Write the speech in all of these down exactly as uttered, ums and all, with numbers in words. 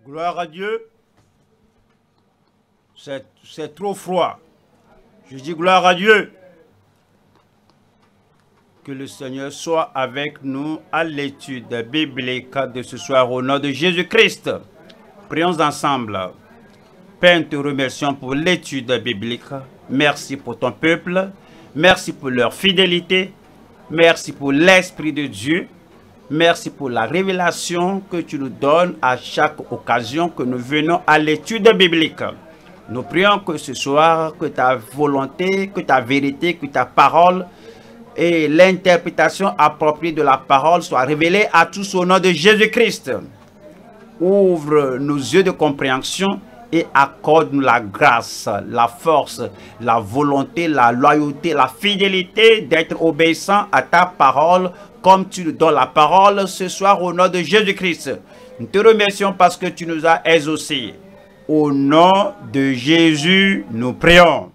Gloire à Dieu. C'est trop froid. Je dis gloire à Dieu. Que le Seigneur soit avec nous à l'étude biblique de ce soir au nom de Jésus-Christ. Prions ensemble. Père, nous te remercions pour l'étude biblique. Merci pour ton peuple. Merci pour leur fidélité. Merci pour l'Esprit de Dieu. Merci pour la révélation que tu nous donnes à chaque occasion que nous venons à l'étude biblique. Nous prions que ce soir, que ta volonté, que ta vérité, que ta parole et l'interprétation appropriée de la parole soient révélées à tous au nom de Jésus-Christ. Ouvre nos yeux de compréhension et accorde-nous la grâce, la force, la volonté, la loyauté, la fidélité d'être obéissant à ta parole comme tu nous donnes la parole ce soir au nom de Jésus-Christ. Nous te remercions parce que tu nous as exaucés. Au nom de Jésus, nous prions.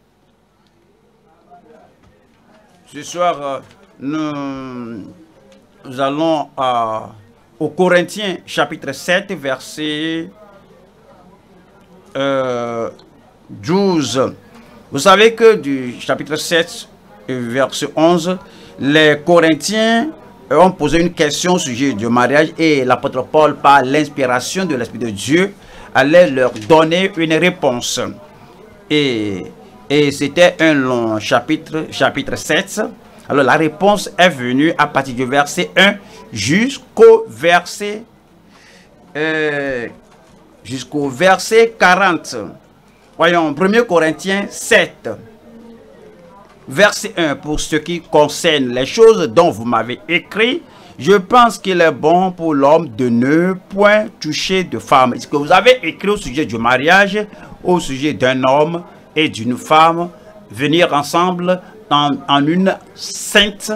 Ce soir, nous, nous allons euh, au Corinthiens chapitre sept, verset euh, douze. Vous savez que du chapitre sept, verset onze, les Corinthiens ont posé une question au sujet du mariage et l'apôtre Paul, par l'inspiration de l'Esprit de Dieu, allait leur donner une réponse. Et, et c'était un long chapitre, chapitre sept. Alors la réponse est venue à partir du verset un jusqu'au verset, euh, jusqu'au verset quarante. Voyons, premier Corinthiens sept. Verset un, pour ce qui concerne les choses dont vous m'avez écrit, je pense qu'il est bon pour l'homme de ne point toucher de femme. Est-ce que vous avez écrit au sujet du mariage, au sujet d'un homme et d'une femme, venir ensemble en, en une sainte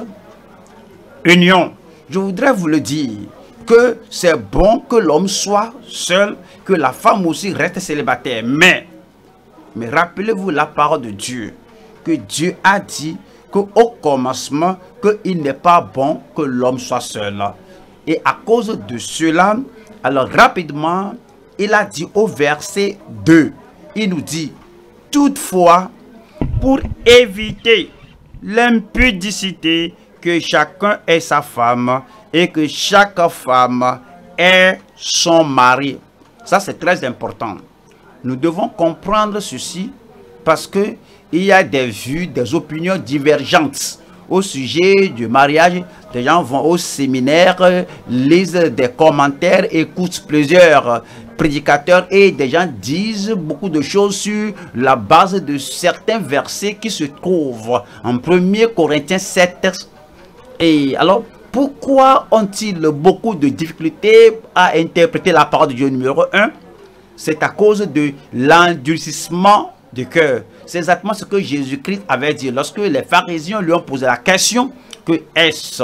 union? Je voudrais vous le dire, que c'est bon que l'homme soit seul, que la femme aussi reste célibataire. Mais, mais rappelez-vous la parole de Dieu, que Dieu a dit qu'au commencement, qu'il n'est pas bon que l'homme soit seul. Et à cause de cela, alors rapidement, il a dit au verset deux, il nous dit, toutefois, pour éviter l'impudicité, que chacun ait sa femme et que chaque femme ait son mari. Ça, c'est très important. Nous devons comprendre ceci parce que il y a des vues, des opinions divergentes au sujet du mariage. Des gens vont au séminaire, lisent des commentaires, écoutent plusieurs prédicateurs et des gens disent beaucoup de choses sur la base de certains versets qui se trouvent en premier Corinthiens sept. Et alors, pourquoi ont-ils beaucoup de difficultés à interpréter la parole de Dieu? Numéro un, c'est à cause de l'endurcissement du cœur. C'est exactement ce que Jésus-Christ avait dit lorsque les pharisiens lui ont posé la question que est-ce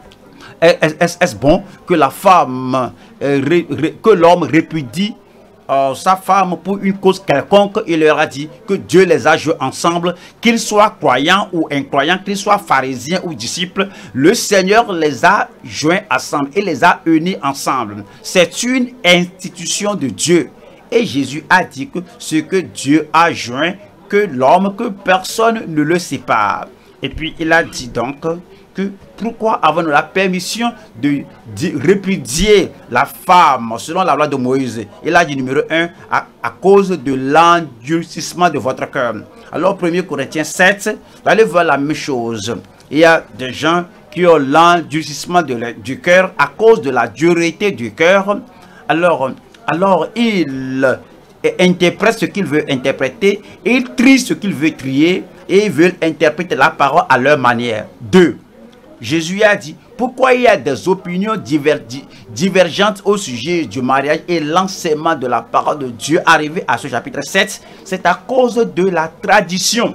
est-ce est bon que la femme, euh, ré, ré, que l'homme répudie euh, sa femme pour une cause quelconque. Il leur a dit que Dieu les a joués ensemble, qu'ils soient croyants ou incroyants, qu'ils soient pharisiens ou disciples. Le Seigneur les a joints ensemble et les a unis ensemble. C'est une institution de Dieu. Et Jésus a dit que ce que Dieu a joint, que l'homme, que personne ne le sépare. Et puis il a dit donc que pourquoi avons-nous la permission de, de répudier la femme selon la loi de Moïse? Il a dit numéro un, à, à cause de l'endurcissement de votre cœur. Alors premier Corinthiens sept, vous allez voir la même chose. Il y a des gens qui ont l'endurcissement du cœur à cause de la dureté du cœur. Alors, alors il interprète ce qu'il veut interpréter, il trie ce qu'il veut trier et ils veulent interpréter la parole à leur manière. Deux, Jésus a dit, pourquoi il y a des opinions diver divergentes au sujet du mariage et l'enseignement de la parole de Dieu arrivé à ce chapitre sept, c'est à cause de la tradition.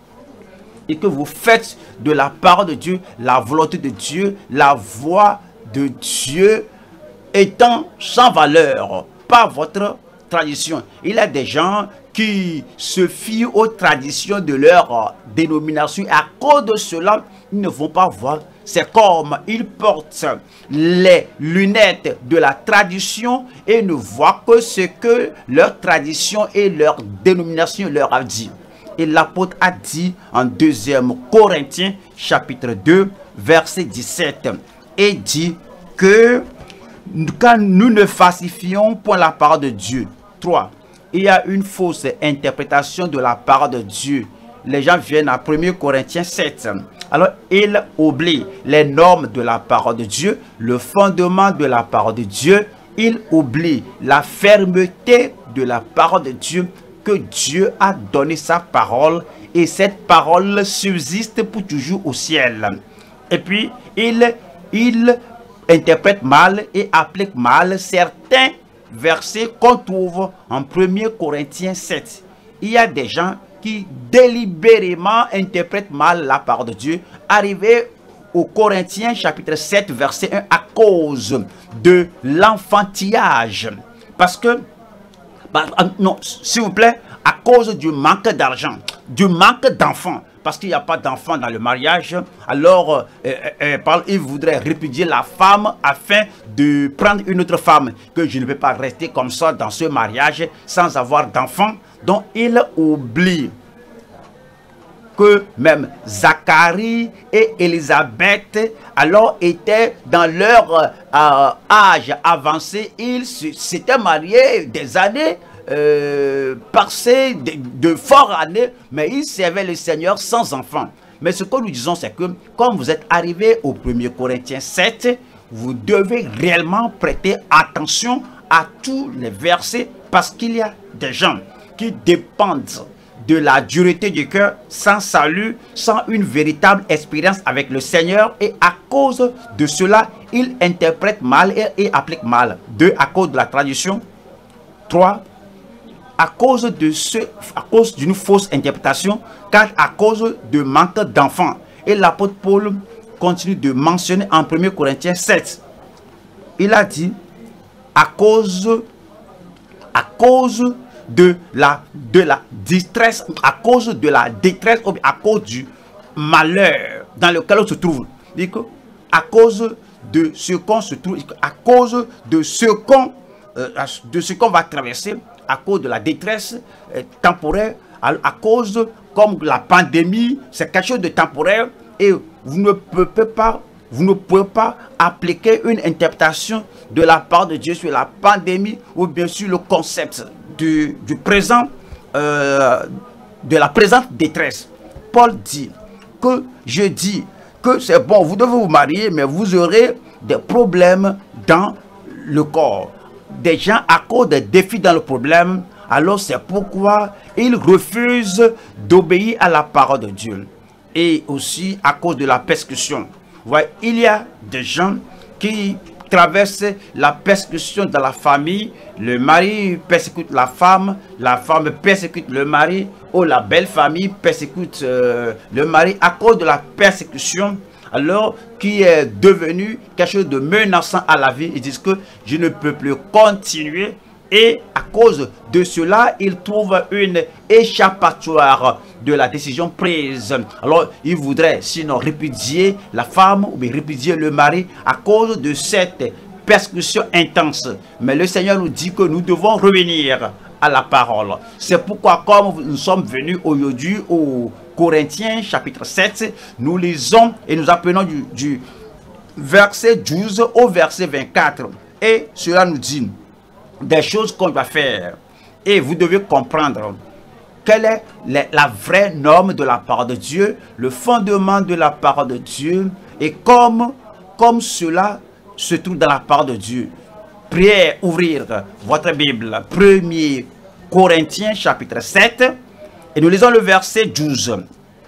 Et que vous faites de la parole de Dieu, la volonté de Dieu, la voix de Dieu étant sans valeur par votre tradition. Il y a des gens qui se fient aux traditions de leur dénomination. Et à cause de cela, ils ne vont pas voir. C'est comme ils portent les lunettes de la tradition et ne voient que ce que leur tradition et leur dénomination leur a dit. Et l'apôtre a dit en deuxième Corinthiens chapitre deux verset dix-sept et dit que quand nous ne falsifions point la parole de Dieu. trois. Il y a une fausse interprétation de la parole de Dieu. Les gens viennent à premier Corinthiens sept. Alors, ils oublient les normes de la parole de Dieu, le fondement de la parole de Dieu. Ils oublient la fermeté de la parole de Dieu, que Dieu a donné sa parole et cette parole subsiste pour toujours au ciel. Et puis, ils, ils interprètent mal et appliquent mal certains versets qu'on trouve en premier Corinthiens sept. Il y a des gens qui délibérément interprètent mal la parole de Dieu. Arrivé au Corinthiens chapitre sept verset un, à cause de l'enfantillage. Parce que, bah, non, s'il vous plaît, à cause du manque d'argent, du manque d'enfants. Parce qu'il n'y a pas d'enfants dans le mariage, alors euh, euh, euh, il voudrait répudier la femme afin de prendre une autre femme. Que je ne peux pas rester comme ça dans ce mariage sans avoir d'enfants. Donc il oublie que même Zacharie et Élisabeth alors étaient dans leur euh, âge avancé. Ils s'étaient mariés des années euh, passées, de, de fortes années, mais ils servaient le Seigneur sans enfants. Mais ce que nous disons, c'est que comme vous êtes arrivé au premier Corinthiens sept, vous devez réellement prêter attention à tous les versets, parce qu'il y a des gens qui dépendent de la dureté du cœur, sans salut, sans une véritable expérience avec le Seigneur, et à cause de cela, ils interprètent mal et, et appliquent mal. Deux, à cause de la tradition. Trois, à cause de ce, à cause d'une fausse interprétation. Quatre, à cause de manque d'enfants. Et l'apôtre Paul continue de mentionner en premier Corinthiens sept. Il a dit, à cause, à cause de la, de la détresse, à cause de la détresse, à cause du malheur dans lequel on se trouve. À cause de ce qu'on se trouve, à cause de ce qu'on euh, de ce qu'on va traverser, à cause de la détresse euh, temporaire, à, à cause comme la pandémie, c'est quelque chose de temporaire et vous ne pouvez pas, vous ne pouvez pas appliquer une interprétation de la part de Dieu sur la pandémie ou bien sur le concept du, du présent, euh, de la présente détresse. Paul dit que je dis que c'est bon, vous devez vous marier, mais vous aurez des problèmes dans le corps. Des gens à cause des défis dans le problème, alors c'est pourquoi ils refusent d'obéir à la parole de Dieu. Et aussi à cause de la persécution. Vous voyez, il y a des gens qui traversent la persécution dans la famille. Le mari persécute la femme, la femme persécute le mari, ou la belle famille persécute euh, le mari à cause de la persécution, alors qui est devenu quelque chose de menaçant à la vie. Ils disent que je ne peux plus continuer. Et à cause de cela, ils trouvent une échappatoire de la décision prise. Alors, ils voudraient sinon répudier la femme ou bien répudier le mari à cause de cette persécution intense. Mais le Seigneur nous dit que nous devons revenir à la parole. C'est pourquoi, comme nous sommes venus aujourd'hui au Corinthiens chapitre sept, nous lisons et nous apprenons du, du verset douze au verset vingt-quatre. Et cela nous dit des choses qu'on doit faire. Et vous devez comprendre quelle est la, la vraie norme de la parole de Dieu, le fondement de la parole de Dieu, et comme, comme cela se trouve dans la parole de Dieu. Priez, ouvrir votre Bible, premier Corinthiens chapitre sept, et nous lisons le verset douze.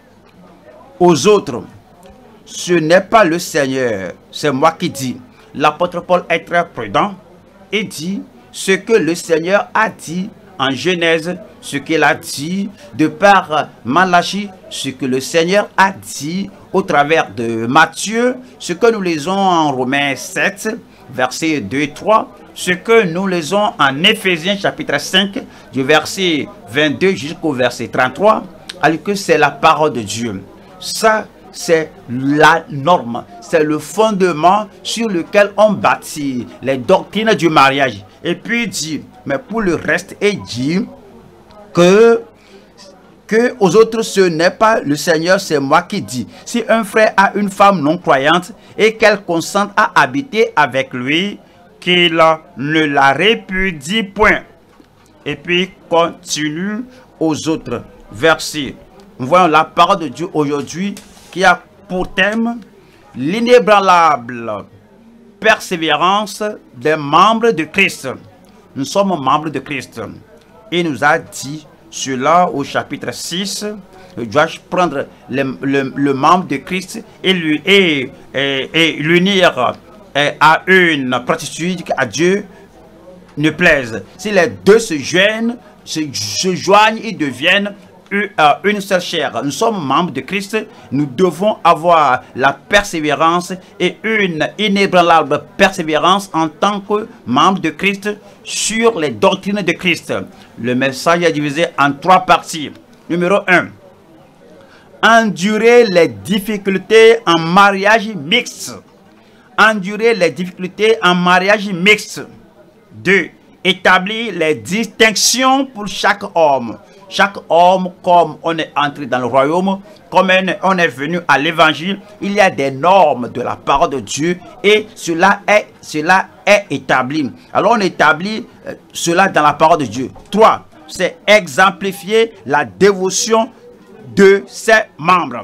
Aux autres, ce n'est pas le Seigneur, c'est moi qui dis. L'apôtre Paul est très prudent et dit ce que le Seigneur a dit en Genèse, ce qu'il a dit de par Malachie, ce que le Seigneur a dit au travers de Matthieu, ce que nous lisons en Romains sept, versets deux et trois, ce que nous lisons en Éphésiens chapitre cinq, du verset vingt-deux jusqu'au verset trente-trois, alors que c'est la parole de Dieu. Ça, c'est la norme, c'est le fondement sur lequel on bâtit les doctrines du mariage. Et puis il dit, mais pour le reste, il dit que, que aux autres, ce n'est pas le Seigneur, c'est moi qui dis. Si un frère a une femme non croyante et qu'elle consente à habiter avec lui, qu'il ne la répudie point. Et puis continue aux autres versets. Nous voyons la parole de Dieu aujourd'hui qui a pour thème l'inébranlable persévérance des membres de Christ. Nous sommes membres de Christ. Il nous a dit cela au chapitre six. Dois-je prendre le, le, le membre de Christ et lui et, et, et l'unir à une prostituée à Dieu ne plaise. Si les deux se joignent, se, se joignent, ils deviennent une seule chair. Nous sommes membres de Christ. Nous devons avoir la persévérance et une inébranlable persévérance en tant que membres de Christ sur les doctrines de Christ. Le message est divisé en trois parties. Numéro un. Endurer les difficultés en mariage mixte. Endurer les difficultés en mariage mixte. deux. Établir les distinctions pour chaque homme. Chaque homme, comme on est entré dans le royaume, comme on est venu à l'évangile, il y a des normes de la parole de Dieu et cela est, cela est établi. Alors on établit cela dans la parole de Dieu. trois. C'est exemplifier la dévotion de ses membres.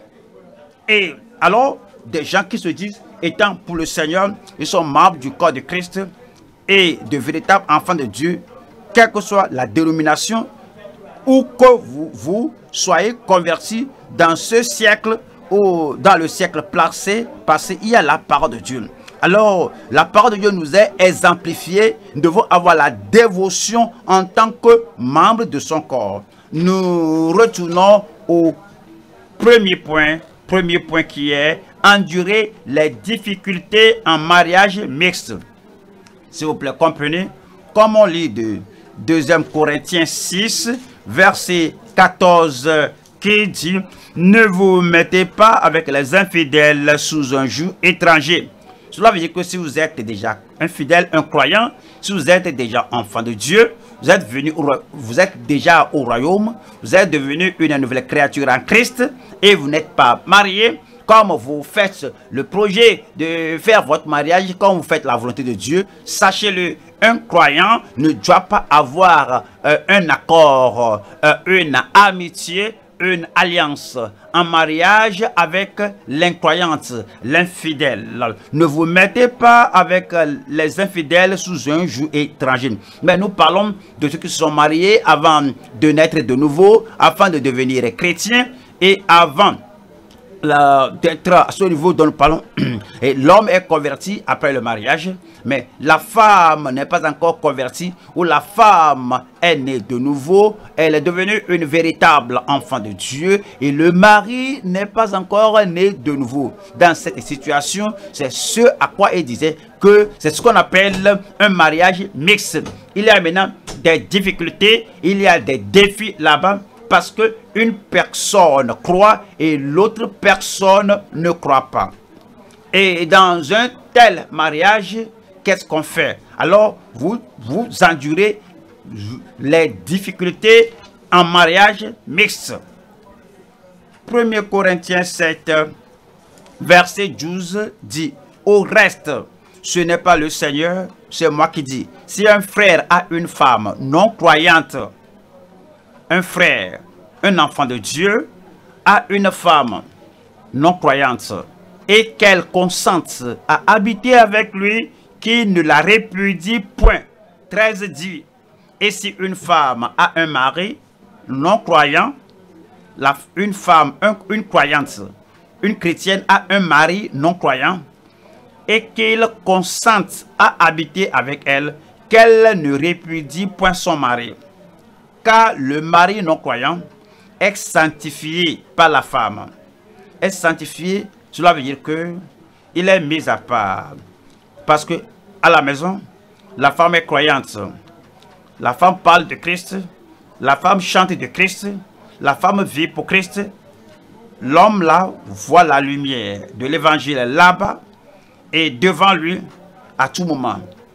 Et alors, des gens qui se disent, étant pour le Seigneur, ils sont membres du corps de Christ et de véritables enfants de Dieu, quelle que soit la dénomination, ou que vous, vous soyez convertis dans ce siècle ou dans le siècle passé, passé, il y a la parole de Dieu. Alors, la parole de Dieu nous est exemplifiée. Nous devons avoir la dévotion en tant que membres de son corps. Nous retournons au premier point, premier point qui est endurer les difficultés en mariage mixte. S'il vous plaît, comprenez, comme on lit de deuxième Corinthiens six, verset quatorze, qui dit « Ne vous mettez pas avec les infidèles sous un joug étranger ». Cela veut dire que si vous êtes déjà un fidèle, un croyant, si vous êtes déjà enfant de Dieu, vous êtes, venu au, vous êtes déjà au royaume, vous êtes devenu une nouvelle créature en Christ et vous n'êtes pas marié, comme vous faites le projet de faire votre mariage, comme vous faites la volonté de Dieu, sachez-le, un croyant ne doit pas avoir euh, un accord, euh, une amitié, une alliance en mariage avec l'incroyante, l'infidèle. Ne vous mettez pas avec les infidèles sous un joug étranger. Mais nous parlons de ceux qui se sont mariés avant de naître de nouveau, afin de devenir chrétiens et avant d'être à ce niveau dont nous parlons. Et l'homme est converti après le mariage, mais la femme n'est pas encore convertie, ou la femme est née de nouveau, elle est devenue une véritable enfant de Dieu, et le mari n'est pas encore né de nouveau. Dans cette situation, c'est ce à quoi il disait que c'est ce qu'on appelle un mariage mixte. Il y a maintenant des difficultés, il y a des défis là-bas, parce que une personne croit et l'autre personne ne croit pas. Et dans un tel mariage, qu'est-ce qu'on fait? Alors, vous, vous endurez les difficultés en mariage mixte. premier Corinthiens sept, verset douze dit, « Au reste, ce n'est pas le Seigneur, c'est moi qui dis. Si un frère a une femme non croyante, un frère, un enfant de Dieu, a une femme non croyante et qu'elle consente à habiter avec lui, qu'il ne la répudie point. » treize dit, « Et si une femme a un mari non croyant, la, une femme, un, une croyante, une chrétienne a un mari non croyant, et qu'il consente à habiter avec elle, qu'elle ne répudie point son mari. Car le mari non croyant est sanctifié par la femme, est sanctifié, cela veut dire que il est mis à part. Parce que à la maison, la femme est croyante. La femme parle de Christ. La femme chante de Christ. La femme vit pour Christ. L'homme là voit la lumière de l'évangile là-bas et devant lui à tout moment.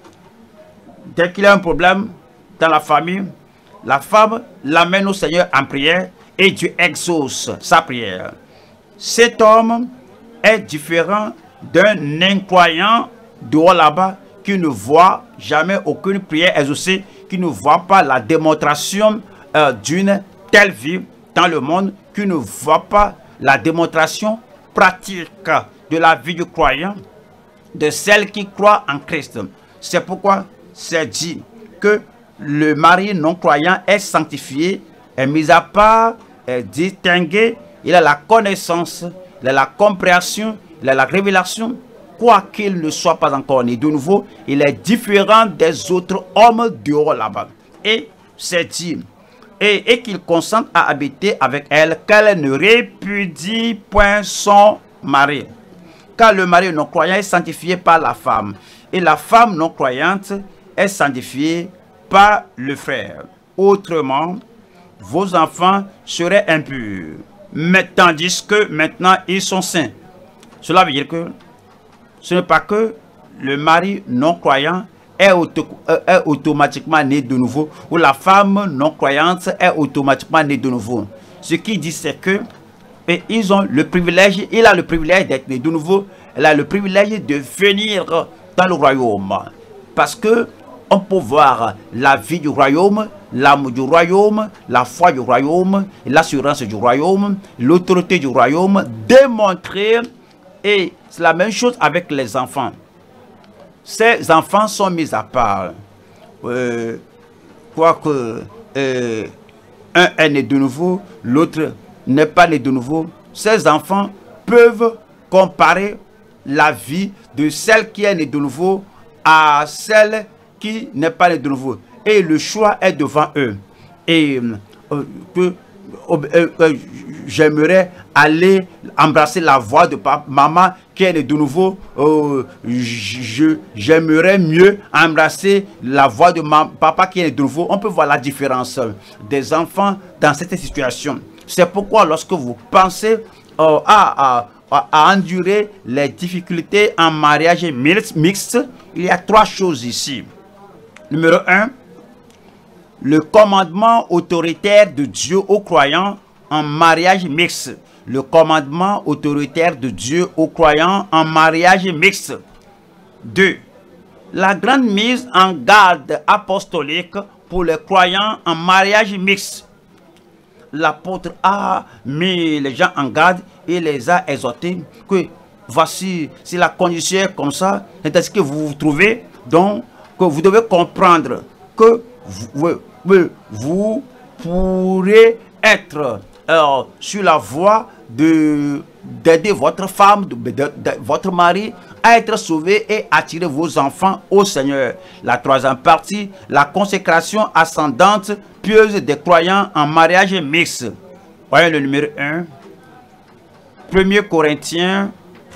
Dès qu'il y a un problème dans la famille, la femme l'amène au Seigneur en prière et Dieu exauce sa prière. Cet homme est différent d'un incroyant dehors là-bas qui ne voit jamais aucune prière exaucée, qui ne voit pas la démonstration euh, d'une telle vie dans le monde, qui ne voit pas la démonstration pratique de la vie du croyant, de celle qui croit en Christ. C'est pourquoi c'est dit que le mari non-croyant est sanctifié, est mis à part, est distingué, il a la connaissance, il a la compréhension, il a la révélation. Quoi qu'il ne soit pas encore né de nouveau, il est différent des autres hommes dehors là-bas. Et c'est dit, et, et qu'il consente à habiter avec elle, qu'elle ne répudie point son mari. Car le mari non-croyant est sanctifié par la femme, et la femme non-croyante est sanctifiée par le frère. Autrement, vos enfants seraient impurs, mais tandis que maintenant ils sont saints. Cela veut dire que ce n'est pas que le mari non-croyant est, auto, euh, est automatiquement né de nouveau, ou la femme non-croyante est automatiquement née de nouveau. Ce qui dit, c'est que et ils ont le privilège, il a le privilège d'être né de nouveau, elle a le privilège de venir dans le royaume. Parce que on peut voir la vie du royaume, l'amour du royaume, la foi du royaume, l'assurance du royaume, l'autorité du royaume, démontrer. Et c'est la même chose avec les enfants. Ces enfants sont mis à part. Euh, Quoique euh, un est né de nouveau, l'autre n'est pas né de nouveau. Ces enfants peuvent comparer la vie de celle qui est née de nouveau à celle qui n'est pas née de nouveau. Et le choix est devant eux. Et euh, que euh, euh, j'aimerais aller embrasser la voix de papa, maman qui est née de nouveau. Euh, j'aimerais mieux embrasser la voix de ma, papa qui est né de nouveau. On peut voir la différence des enfants dans cette situation. C'est pourquoi lorsque vous pensez euh, à, à, à endurer les difficultés en mariage mixte, il y a trois choses ici. Numéro un, le commandement autoritaire de Dieu aux croyants en mariage mixte. Le commandement autoritaire de Dieu aux croyants en mariage mixte. deux. La grande mise en garde apostolique pour les croyants en mariage mixte. L'apôtre a mis les gens en garde et les a exhortés que voici, si la condition est comme ça, c'est ce que vous vous trouvez, donc que vous devez comprendre que vous, vous, vous pourrez être euh, sur la voie de d'aider votre femme, de, de, de, de votre mari à être sauvé et attirer vos enfants au Seigneur. La troisième partie, la consécration ascendante pieuse des croyants en mariage mixte. Voyez le numéro un. premier Corinthiens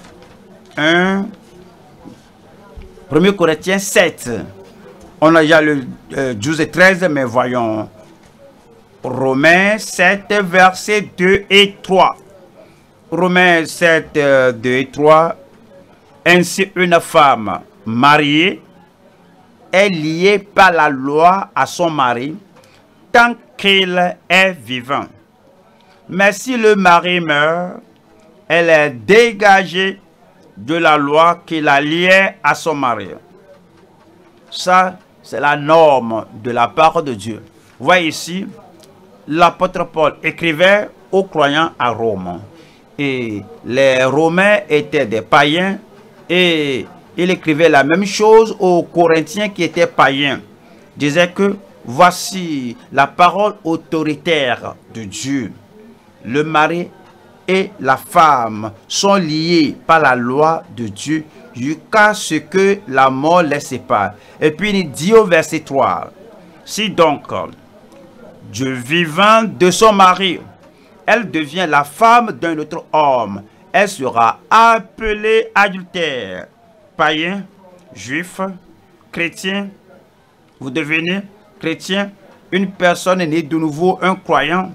un. premier Corinthiens sept. On a déjà le euh, douze et treize, mais voyons. Romains sept, versets deux et trois. Romains sept, deux et trois. Ainsi, une femme mariée est liée par la loi à son mari tant qu'il est vivant. Mais si le mari meurt, elle est dégagée de la loi qui la liait à son mari. Ça, c'est la norme de la part de Dieu. Vous voyez ici, l'apôtre Paul écrivait aux croyants à Rome. Et les Romains étaient des païens. Et il écrivait la même chose aux Corinthiens qui étaient païens. Il disait que voici la parole autoritaire de Dieu. Le mari et la femme sont liés par la loi de Dieu jusqu'à ce que la mort les sépare. Et puis il dit au verset trois, si donc Dieu vivant de son mari, elle devient la femme d'un autre homme, elle sera appelée adultère. Païen, juif, chrétien, vous devenez chrétien, une personne née de nouveau, un croyant,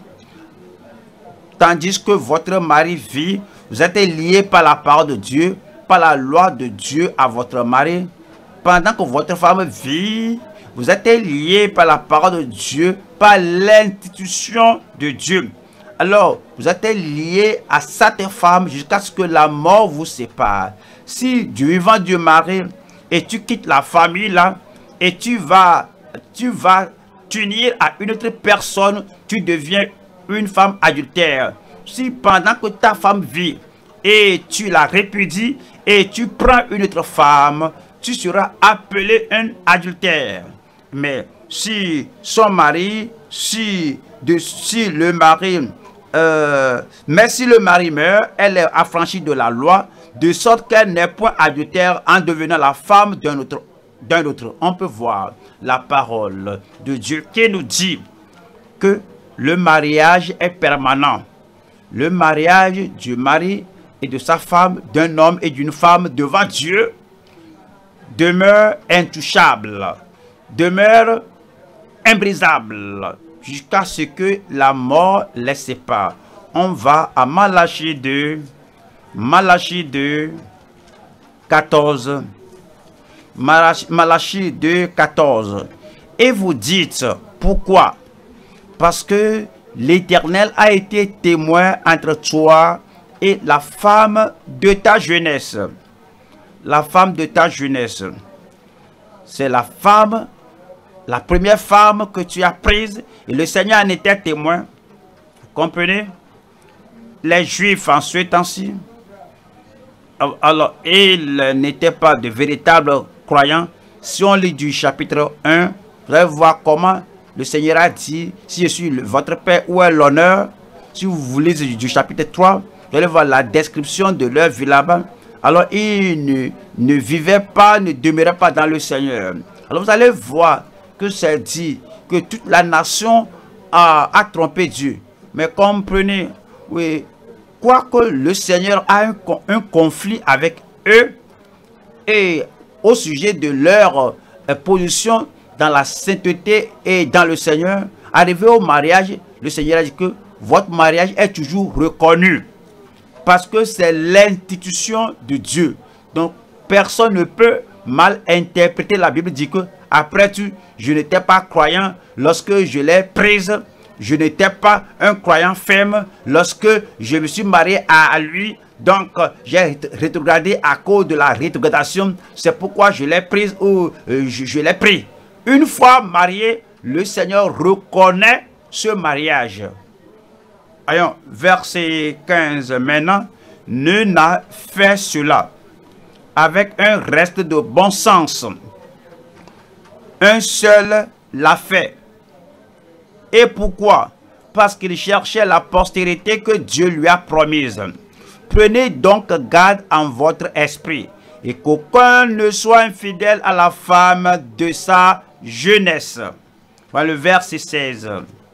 tandis que votre mari vit, vous êtes lié par la parole de Dieu, par la loi de Dieu à votre mari. Pendant que votre femme vit, vous êtes lié par la parole de Dieu, par l'institution de Dieu. Alors, vous êtes lié à cette femme jusqu'à ce que la mort vous sépare. Si du vivant Dieu marie et tu quittes la famille là, et tu vas, tu vas t'unir à une autre personne, tu deviens une femme adultère. Si pendant que ta femme vit et tu la répudies et tu prends une autre femme, tu seras appelé un adultère. Mais si son mari, si, de, si le mari, euh, mais si le mari meurt, elle est affranchie de la loi, de sorte qu'elle n'est point adultère en devenant la femme d'un autre. D'un autre. On peut voir la parole de Dieu qui nous dit que le mariage est permanent. Le mariage du mari et de sa femme, d'un homme et d'une femme devant Dieu, demeure intouchable, demeure imbrisable, jusqu'à ce que la mort les sépare. On va à Malachie deux, Malachie deux, quatorze, Malachie deux, quatorze. Et vous dites, pourquoi? Parce que l'Éternel a été témoin entre toi et la femme de ta jeunesse. La femme de ta jeunesse. C'est la femme, la première femme que tu as prise. Et le Seigneur en était témoin. Vous comprenez? Les Juifs en ce temps-ci, alors, ils n'étaient pas de véritables croyants. Si on lit du chapitre un, vous allez voir comment le Seigneur a dit, si je suis le, votre Père, où est l'honneur? Si vous lisez du, du chapitre trois, vous allez voir la description de leur vie là-bas. Alors, ils ne, ne vivaient pas, ne demeuraient pas dans le Seigneur. Alors, vous allez voir que c'est dit que toute la nation a, a trompé Dieu. Mais comprenez, oui, quoique le Seigneur a un, un conflit avec eux et au sujet de leur euh, position dans la sainteté et dans le Seigneur, arrivé au mariage, le Seigneur a dit que votre mariage est toujours reconnu parce que c'est l'institution de Dieu. Donc, personne ne peut mal interpréter la Bible, dit que après tout, je n'étais pas croyant lorsque je l'ai prise. Je n'étais pas un croyant ferme lorsque je me suis marié à lui. Donc, j'ai rétrogradé à cause de la rétrogradation. C'est pourquoi je l'ai prise ou euh, je, je l'ai pris. Une fois marié, le Seigneur reconnaît ce mariage. Voyons, verset quinze. Maintenant, ne n'a fait cela avec un reste de bon sens. Un seul l'a fait. Et pourquoi? Parce qu'il cherchait la postérité que Dieu lui a promise. Prenez donc garde en votre esprit, et qu'aucun ne soit infidèle à la femme de sa jeunesse. Voilà le verset seize.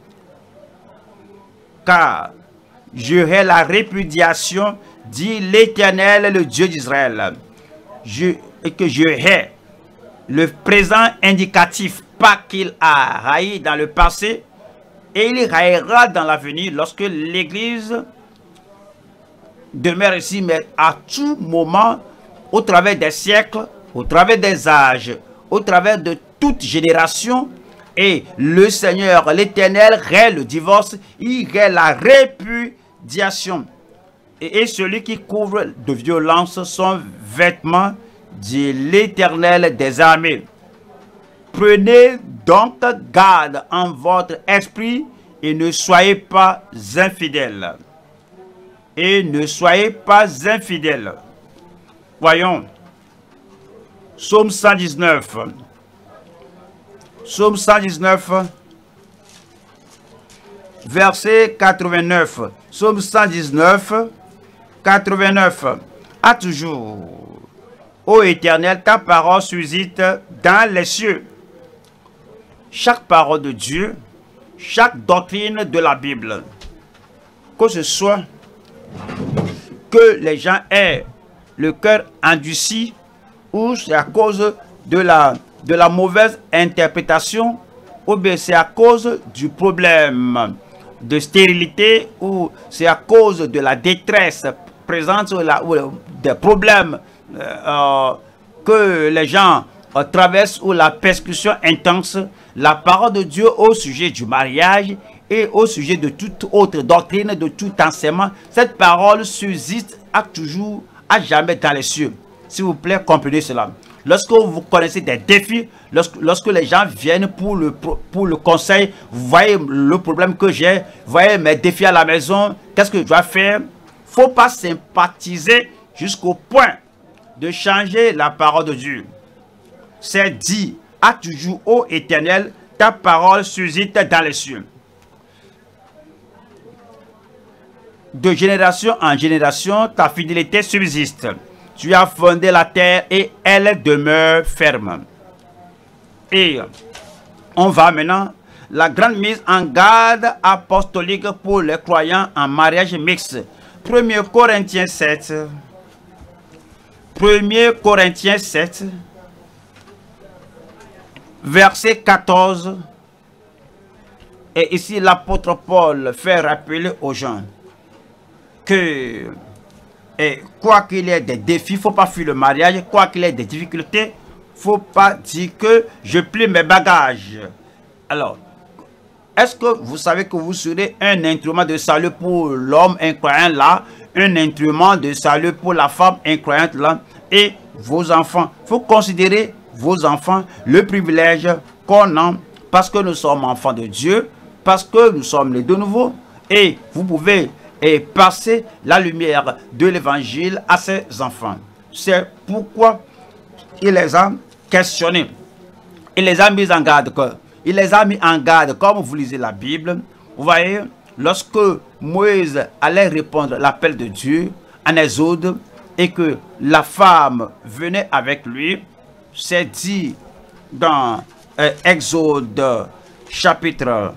Car j'aurai la répudiation, dit l'Éternel, le Dieu d'Israël. Je, et que je hais le présent indicatif, pas qu'il a haï dans le passé, et il haïra dans l'avenir lorsque l'Église demeure ici, mais à tout moment, au travers des siècles, au travers des âges, au travers de toute génération, et le Seigneur, l'Éternel, règle le divorce, il règle la répudiation. Et, et celui qui couvre de violence son vêtement, dit l'Éternel des armées. Prenez donc garde en votre esprit et ne soyez pas infidèles. Et ne soyez pas infidèles. Voyons. Psaume cent dix-neuf. Psaume cent dix-neuf. Verset quatre-vingt-neuf. Psaume cent dix-neuf. quatre-vingt-neuf. À toujours. Ô Éternel, ta parole suscite dans les cieux. Chaque parole de Dieu, chaque doctrine de la Bible, que ce soit que les gens aient le cœur endurci, ou c'est à cause de la, de la mauvaise interprétation, ou bien c'est à cause du problème de stérilité, ou c'est à cause de la détresse présente, ou, la, ou des problèmes euh, que les gens euh, traversent, ou la persécution intense. La parole de Dieu au sujet du mariage et au sujet de toute autre doctrine, de tout enseignement, cette parole subsiste à toujours, à jamais dans les cieux. S'il vous plaît, comprenez cela. Lorsque vous connaissez des défis, lorsque, lorsque les gens viennent pour le, pour le conseil, vous voyez le problème que j'ai, vous voyez mes défis à la maison, qu'est-ce que je dois faire? Il ne faut pas sympathiser jusqu'au point de changer la parole de Dieu. C'est dit à toujours, ô Éternel, ta parole subsiste dans les cieux. De génération en génération, ta fidélité subsiste. Tu as fondé la terre et elle demeure ferme. Et on va maintenant, la grande mise en garde apostolique pour les croyants en mariage mixte. premier Corinthiens sept. premier Corinthiens sept. Verset quatorze. Et ici, l'apôtre Paul fait rappeler aux gens que et quoi qu'il y ait des défis, il ne faut pas fuir le mariage. Quoi qu'il y ait des difficultés, il ne faut pas dire que je plie mes bagages. Alors, est-ce que vous savez que vous serez un instrument de salut pour l'homme incroyant là, un instrument de salut pour la femme incroyante là, et vos enfants? Il faut considérer vos enfants, le privilège qu'on a, parce que nous sommes enfants de Dieu, parce que nous sommes les de nouveau, et vous pouvez et passer la lumière de l'évangile à ses enfants. C'est pourquoi il les a questionnés. Il les a mis en garde. Il les a mis en garde, comme vous lisez la Bible. Vous voyez, lorsque Moïse allait répondre à l'appel de Dieu en Exode, et que la femme venait avec lui, c'est dit dans euh, Exode chapitre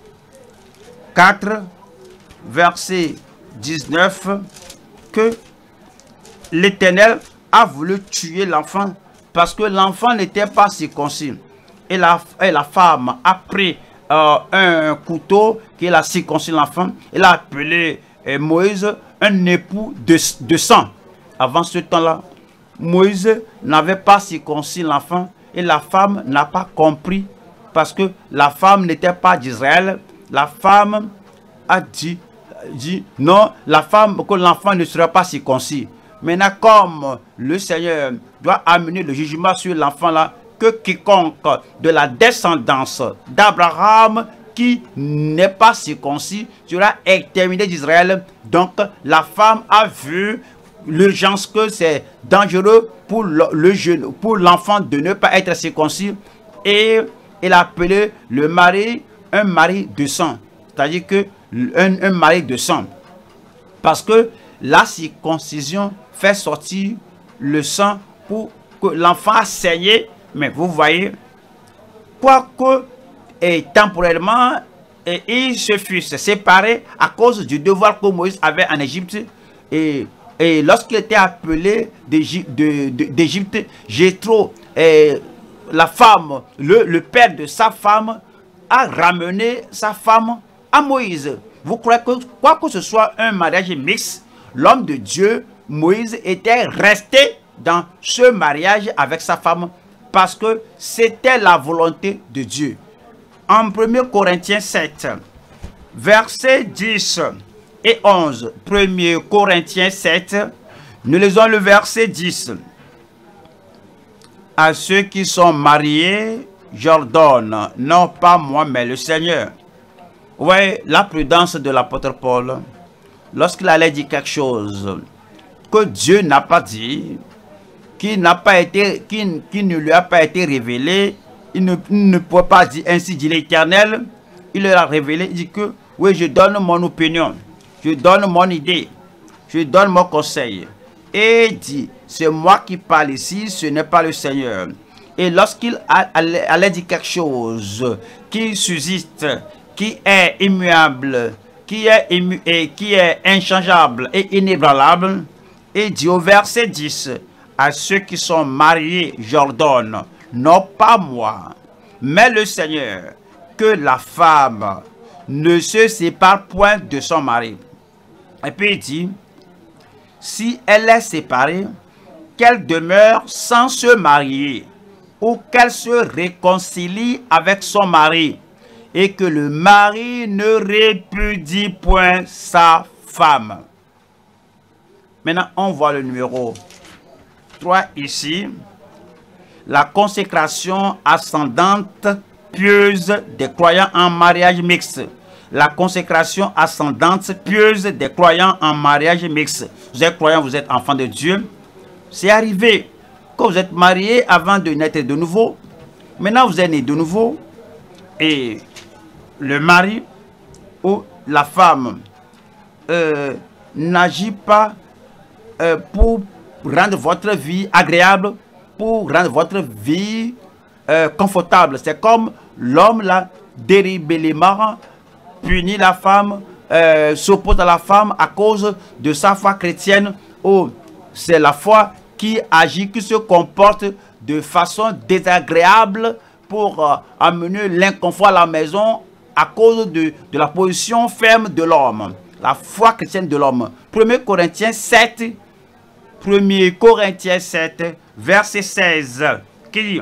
quatre, verset dix-neuf, que l'Éternel a voulu tuer l'enfant parce que l'enfant n'était pas circoncis. Et la, et la femme a pris euh, un couteau qui a circoncis l'enfant. Elle a appelé euh, Moïse un époux de, de sang. Avant ce temps-là, Moïse n'avait pas circoncis l'enfant et la femme n'a pas compris parce que la femme n'était pas d'Israël. La femme a dit, dit non, la femme, que l'enfant ne sera pas circoncis. Maintenant, comme le Seigneur doit amener le jugement sur l'enfant là, que quiconque de la descendance d'Abraham qui n'est pas circoncis sera exterminé d'Israël. Donc, la femme a vu l'urgence que c'est dangereux pour le jeune, pour l'enfant de ne pas être circoncis, et elle a appelé le mari un mari de sang, c'est-à-dire que un, un mari de sang, parce que la circoncision fait sortir le sang pour que l'enfant a saigné. Mais vous voyez, quoique et temporairement et ils se fussent séparés à cause du devoir que Moïse avait en Égypte, et Et lorsqu'il était appelé d'Égypte, Jéthro, la femme, le, le père de sa femme, a ramené sa femme à Moïse. Vous croyez que quoi que ce soit un mariage mixte, l'homme de Dieu, Moïse, était resté dans ce mariage avec sa femme parce que c'était la volonté de Dieu. En premier Corinthiens sept, verset dix et onze, premier Corinthiens sept, nous lisons le verset dix. À ceux qui sont mariés, j'ordonne, non pas moi, mais le Seigneur. Vous voyez la prudence de l'apôtre Paul, lorsqu'il allait dire quelque chose que Dieu n'a pas dit, qui n'a pas été, qui, qui ne lui a pas été révélé, il ne, il ne peut pas dire ainsi dit l'Éternel. Il leur a révélé, il dit que oui, je donne mon opinion, je donne mon idée, je donne mon conseil. Et il dit, c'est moi qui parle ici, ce n'est pas le Seigneur. Et lorsqu'il allait, allait dire quelque chose qui subsiste, qui est immuable, qui est, immu, et qui est inchangeable et inébranlable. Et dit au verset dix, à ceux qui sont mariés, j'ordonne, non pas moi, mais le Seigneur, que la femme ne se sépare point de son mari. Et puis il dit, si elle est séparée, qu'elle demeure sans se marier, ou qu'elle se réconcilie avec son mari, et que le mari ne répudie point sa femme. Maintenant, on voit le numéro trois ici. La consécration ascendante pieuse des croyants en mariage mixte. La consécration ascendante pieuse des croyants en mariage mixte. Vous êtes croyant, vous êtes enfant de Dieu. C'est arrivé quand vous êtes marié avant de naître de nouveau. Maintenant, vous êtes né de nouveau. Et le mari ou la femme euh, n'agit pas euh, pour rendre votre vie agréable, pour rendre votre vie euh, confortable. C'est comme l'homme là, délibérément punit la femme, euh, s'oppose à la femme à cause de sa foi chrétienne. Oh, c'est la foi qui agit, qui se comporte de façon désagréable pour euh, amener l'inconfort à la maison à cause de, de la position ferme de l'homme, la foi chrétienne de l'homme. premier Corinthiens sept, premier Corinthiens sept, verset seize, qui dit,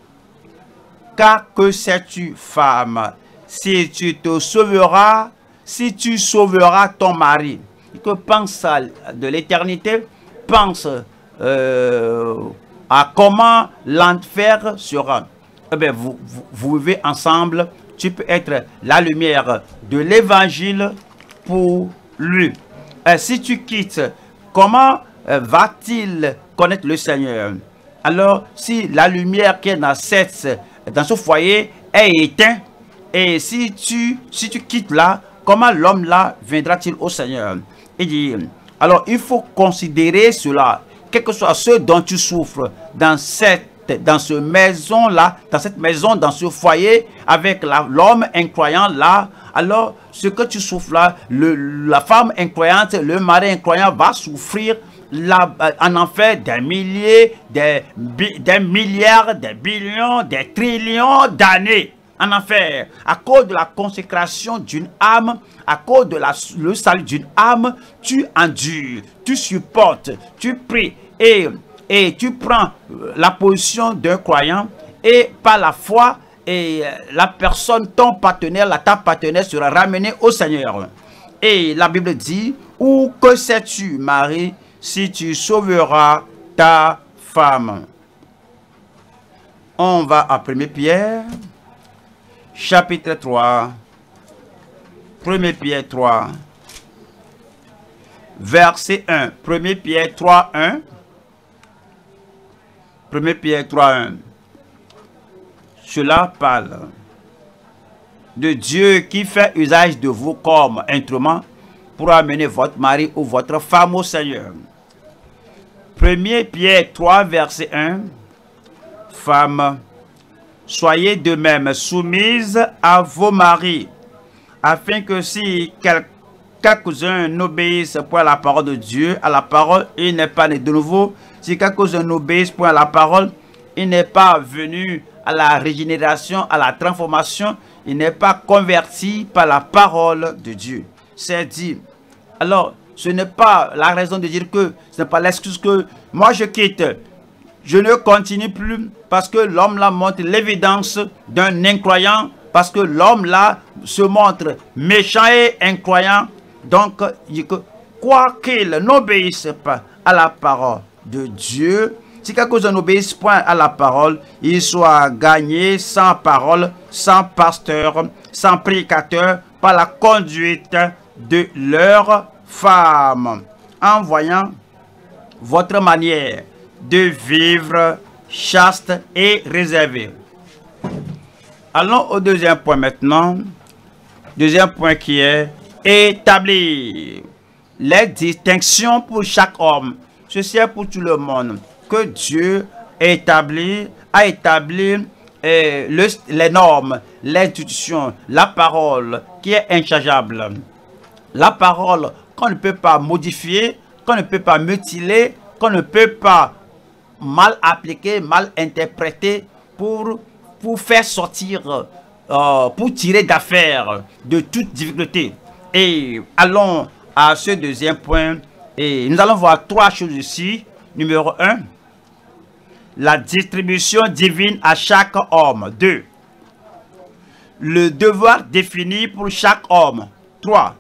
car que sais-tu, femme, si tu te sauveras, si tu sauveras ton mari. Que pense à de l'éternité, pense euh, à comment l'enfer sera. Eh bien, vous, vous, vous vivez ensemble, tu peux être la lumière de l'évangile pour lui. Et si tu quittes, comment euh, va-t-il connaître le Seigneur? Alors, si la lumière qui est dans, cette, dans ce foyer est éteinte, et si tu, si tu quittes là, comment l'homme là viendra-t-il au Seigneur? Il dit, alors il faut considérer cela, quel que soit ce dont tu souffres dans cette dans cette maison là, dans cette maison, dans ce foyer, avec l'homme incroyant là, alors ce que tu souffres là, le, la femme incroyante, le mari incroyant va souffrir la, en enfer des milliers, des, des milliards, des billions, des trillions d'années. En enfer, à cause de la consécration d'une âme, à cause de la, le salut d'une âme, tu endures, tu supportes, tu pries et, et tu prends la position d'un croyant et par la foi, et la personne, ton partenaire, la ta partenaire sera ramenée au Seigneur. Et la Bible dit, ou que sais-tu, Marie, si tu sauveras ta femme? On va à premier Pierre. Chapitre trois, premier Pierre trois, verset un, premier Pierre trois, un, premier Pierre trois, un. Cela parle de Dieu qui fait usage de vous comme instrument pour amener votre mari ou votre femme au Seigneur. premier Pierre trois, verset un, femme, soyez de même soumises à vos maris, afin que si quelques-uns n'obéissent point à la parole de Dieu, à la parole, il n'est pas né de nouveau. Si quelques-uns n'obéissent point à la parole, il n'est pas venu à la régénération, à la transformation, il n'est pas converti par la parole de Dieu. C'est dit. Alors, ce n'est pas la raison de dire que, ce n'est pas l'excuse que moi je quitte. Je ne continue plus parce que l'homme là montre l'évidence d'un incroyant, parce que l'homme là se montre méchant et incroyant. Donc, quoi qu'il n'obéisse pas à la parole de Dieu, si quelqu'un n'obéisse point à la parole, il soit gagné sans parole, sans pasteur, sans prédicateur, par la conduite de leur femme, en voyant votre manière de vivre chaste et réservé. Allons au deuxième point maintenant. Deuxième point qui est établir les distinctions pour chaque homme. Ceci est pour tout le monde. Que Dieu établit, a établi euh, le, les normes, l'institution, la parole qui est inchangeable. la parole qu'on ne peut pas modifier, qu'on ne peut pas mutiler, qu'on ne peut pas mal appliquer, mal interpréter pour, pour faire sortir, euh, pour tirer d'affaire de toute difficulté. Et allons à ce deuxième point. Et nous allons voir trois choses ici. Numéro un, la distribution divine à chaque homme. Deux, le devoir défini pour chaque homme. Trois,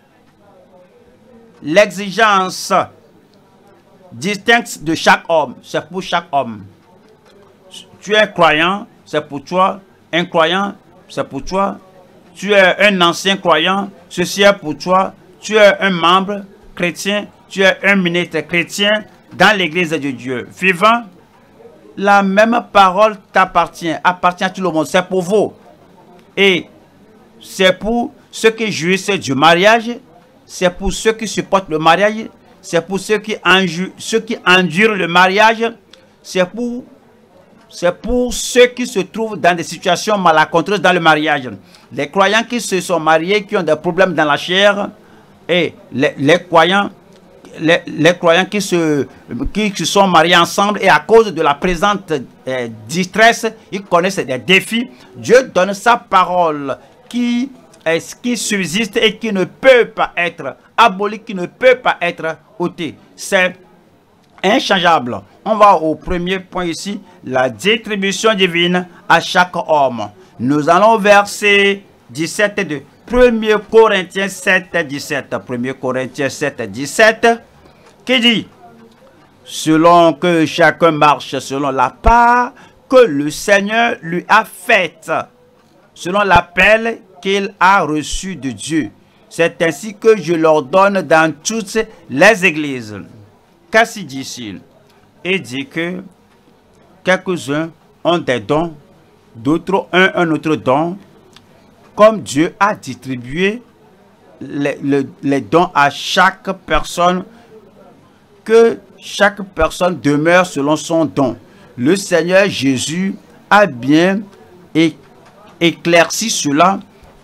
l'exigence distincte de chaque homme. C'est pour chaque homme. Tu es un croyant, c'est pour toi. Un croyant, c'est pour toi. Tu es un ancien croyant, ceci est pour toi. Tu es un membre chrétien, tu es un ministre chrétien dans l'église de Dieu. Vivant, la même parole t'appartient, appartient à tout le monde, c'est pour vous. Et c'est pour ceux qui jouissent du mariage, c'est pour ceux qui supportent le mariage, c'est pour ceux qui, ceux qui endurent le mariage, c'est pour, c'est pour ceux qui se trouvent dans des situations malencontreuses dans le mariage. Les croyants qui se sont mariés, qui ont des problèmes dans la chair, et les, les croyants Les, les croyants qui se, qui se sont mariés ensemble et à cause de la présente euh, distress, ils connaissent des défis. Dieu donne sa parole qui, euh, qui subsiste et qui ne peut pas être abolie, qui ne peut pas être ôtée. C'est inchangeable. On va au premier point ici, la distribution divine à chaque homme. Nous allons au verset dix-sept et deux. premier Corinthiens sept, dix-sept. premier Corinthiens sept, dix-sept. Qui dit, selon que chacun marche selon la part que le Seigneur lui a faite, selon l'appel qu'il a reçu de Dieu. C'est ainsi que je l'ordonne dans toutes les églises. Qu'est-ce qu'il dit ici? Il dit que quelques-uns ont des dons, d'autres ont un autre don, comme Dieu a distribué les, les, les dons à chaque personne, que chaque personne demeure selon son don. Le Seigneur Jésus a bien éclairci cela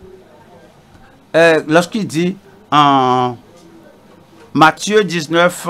euh, lorsqu'il dit en Matthieu dix-neuf,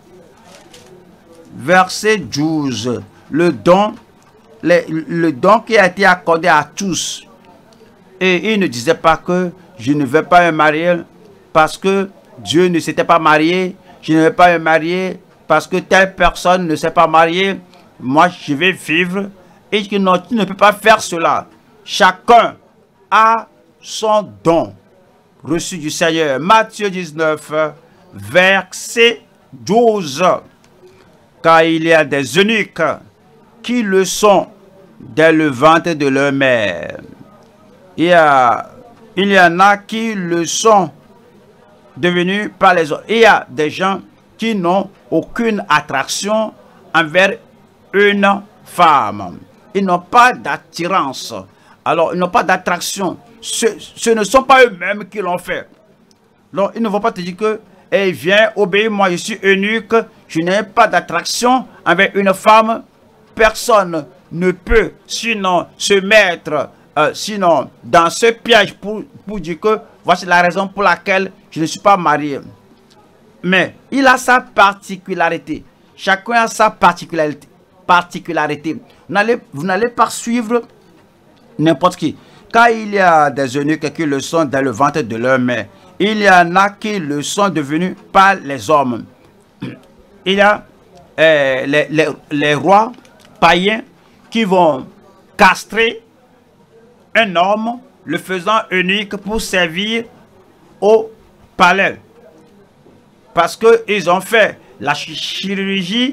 verset douze, le don, le, le don qui a été accordé à tous. Et il ne disait pas que je ne vais pas me marier parce que Dieu ne s'était pas marié. Je ne vais pas me marier parce que telle personne ne s'est pas mariée. Moi, je vais vivre. Et que non, tu ne peux pas faire cela. Chacun a son don reçu du Seigneur. Matthieu dix-neuf, verset douze. Car il y a des eunuques qui le sont dès le ventre de leur mère. Il y, a, il y en a qui le sont devenus par les autres. Il y a des gens qui n'ont aucune attraction envers une femme. Ils n'ont pas d'attirance. Alors, ils n'ont pas d'attraction. Ce, ce ne sont pas eux-mêmes qui l'ont fait. Donc, ils ne vont pas te dire que, eh, viens, obéis, moi je suis eunuque, je n'ai pas d'attraction envers une femme. Personne ne peut sinon se mettre Euh, sinon, dans ce piège pour, pour dire que voici la raison pour laquelle je ne suis pas marié. Mais il a sa particularité. Chacun a sa particularité. particularité. Vous n'allez pas suivre n'importe qui. Car il y a des eunuques qui le sont dans le ventre de leur mère. Il y en a qui le sont devenus par les hommes. Il y a euh, les, les, les rois païens qui vont castrer un homme, le faisant eunuque pour servir au palais. Parce qu'ils ont fait la chirurgie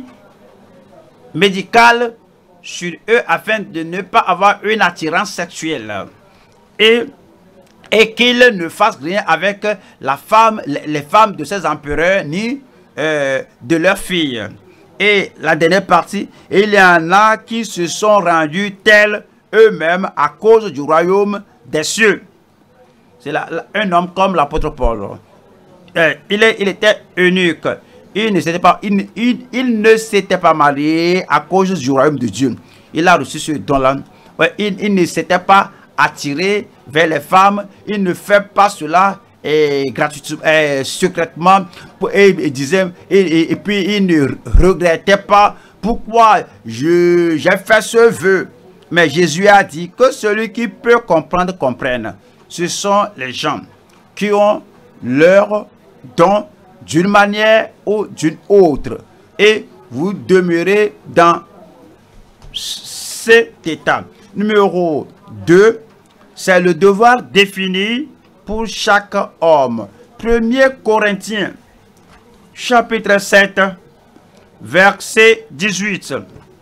médicale sur eux afin de ne pas avoir une attirance sexuelle. Et, et qu'ils ne fassent rien avec la femme, les femmes de ces empereurs ni euh, de leurs filles. Et la dernière partie, il y en a qui se sont rendus tels eux-mêmes à cause du royaume des cieux. C'est un homme comme l'apôtre Paul. Euh, il, est, il était eunuque. Il ne s'était pas, il, il, il ne s'était pas marié à cause du royaume de Dieu. Il a reçu ce don-là. Ouais, il, il ne s'était pas attiré vers les femmes. Il ne fait pas cela. et gratuitement, et secrètement, et, et disait, et, et, et puis il ne regrettait pas pourquoi j'ai fait ce vœu. Mais Jésus a dit que celui qui peut comprendre, comprenne. Ce sont les gens qui ont leur don d'une manière ou d'une autre. Et vous demeurez dans cet état. Numéro deux, c'est le devoir défini pour chaque homme. premier Corinthiens, chapitre sept, verset dix-huit.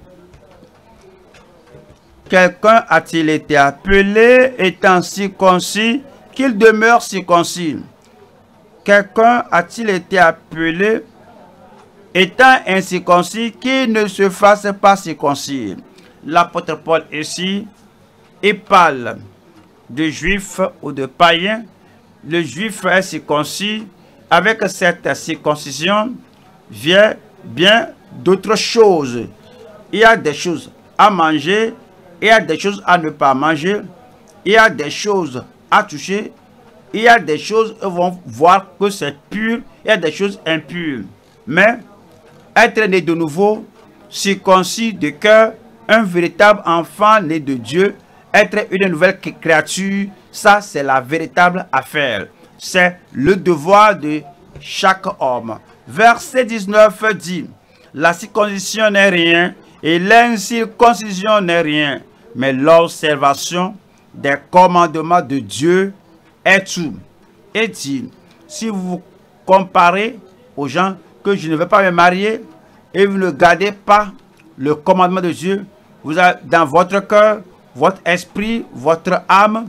Quelqu'un a-t-il été appelé étant circoncis qu'il demeure circoncis? Quelqu'un a-t-il été appelé étant incirconcis qu'il ne se fasse pas circoncis? L'apôtre Paul ici, il parle de juifs ou de païens. Le juif est circoncis. Avec cette circoncision vient bien d'autres choses. Il y a des choses à manger, il y a des choses à ne pas manger, il y a des choses à toucher, il y a des choses où vont voir que c'est pur, il y a des choses impures. Mais être né de nouveau, circoncis de cœur, un véritable enfant né de Dieu, être une nouvelle créature, ça c'est la véritable affaire. C'est le devoir de chaque homme. Verset dix-neuf dit, la circoncision n'est rien et l'incirconcision n'est rien, mais l'observation des commandements de Dieu est tout. Et dit, si vous comparez aux gens que je ne vais pas me marier et vous ne gardez pas le commandement de Dieu, vous avez dans votre cœur, votre esprit, votre âme,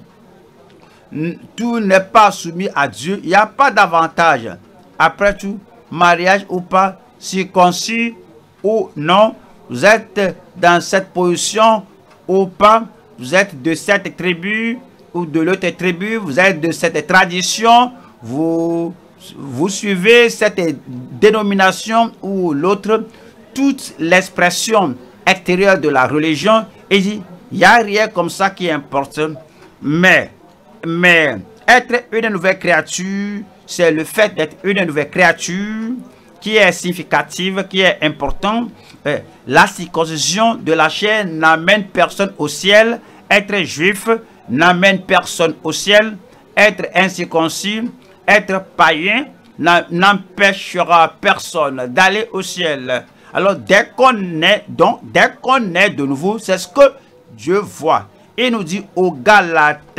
tout n'est pas soumis à Dieu. Il n'y a pas d'avantage. Après tout, mariage ou pas, circoncis ou non, vous êtes dans cette position ou pas, vous êtes de cette tribu ou de l'autre tribu, vous êtes de cette tradition, vous, vous suivez cette dénomination ou l'autre, toute l'expression extérieure de la religion, et dit, il n'y a rien comme ça qui importe, mais, mais être une nouvelle créature, c'est le fait d'être une nouvelle créature qui est significative, qui est important. La circoncision de la chair n'amène personne au ciel. Être juif n'amène personne au ciel. Être incirconcis, être païen n'empêchera personne d'aller au ciel. Alors dès qu'on est, donc, dès qu'on est de nouveau, c'est ce que Dieu voit. Il nous dit aux Galates,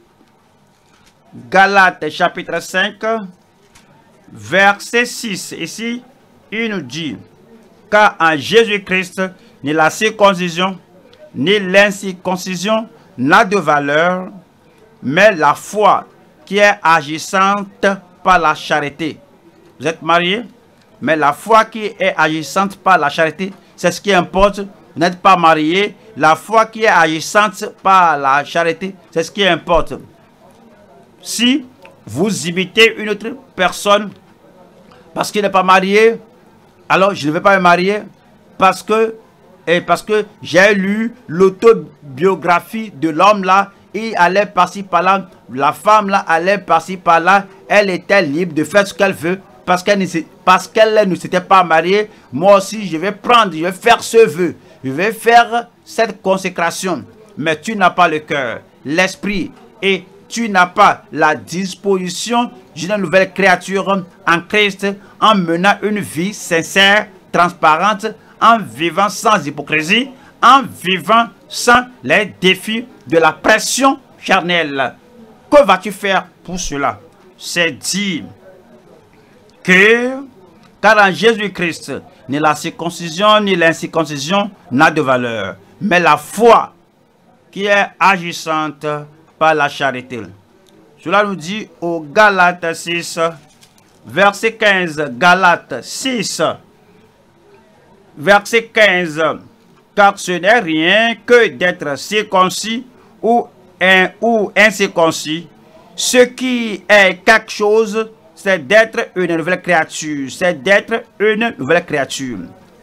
Galates chapitre cinq, verset six, ici, il nous dit, car en Jésus-Christ, ni la circoncision, ni l'incirconcision n'a de valeur, mais la foi qui est agissante par la charité. Vous êtes mariés, mais la foi qui est agissante par la charité, c'est ce qui importe. Vous n'êtes pas marié, la foi qui est agissante par la charité, c'est ce qui importe. Si vous imitez une autre personne parce qu'il n'est pas marié, alors je ne vais pas me marier parce que, et parce que j'ai lu l'autobiographie de l'homme là, il allait par-ci par-là, la femme là allait par-ci par-là, elle était libre de faire ce qu'elle veut parce qu'elle ne, parce qu'elle ne s'était pas mariée. Moi aussi je vais prendre, je vais faire ce vœu, je vais faire cette consécration. Mais tu n'as pas le cœur, l'esprit et tu n'as pas la disposition d'une nouvelle créature en Christ, en menant une vie sincère, transparente, en vivant sans hypocrisie, en vivant sans les défis de la pression charnelle. Que vas-tu faire pour cela? C'est dire que, car en Jésus-Christ, ni la circoncision ni l'incirconcision n'a de valeur, mais la foi qui est agissante par la charité. Cela nous dit au Galates six, verset quinze, Galates six, verset quinze, car ce n'est rien que d'être circoncis ou, un, ou incirconcis. Ce qui est quelque chose, c'est d'être une nouvelle créature, c'est d'être une nouvelle créature.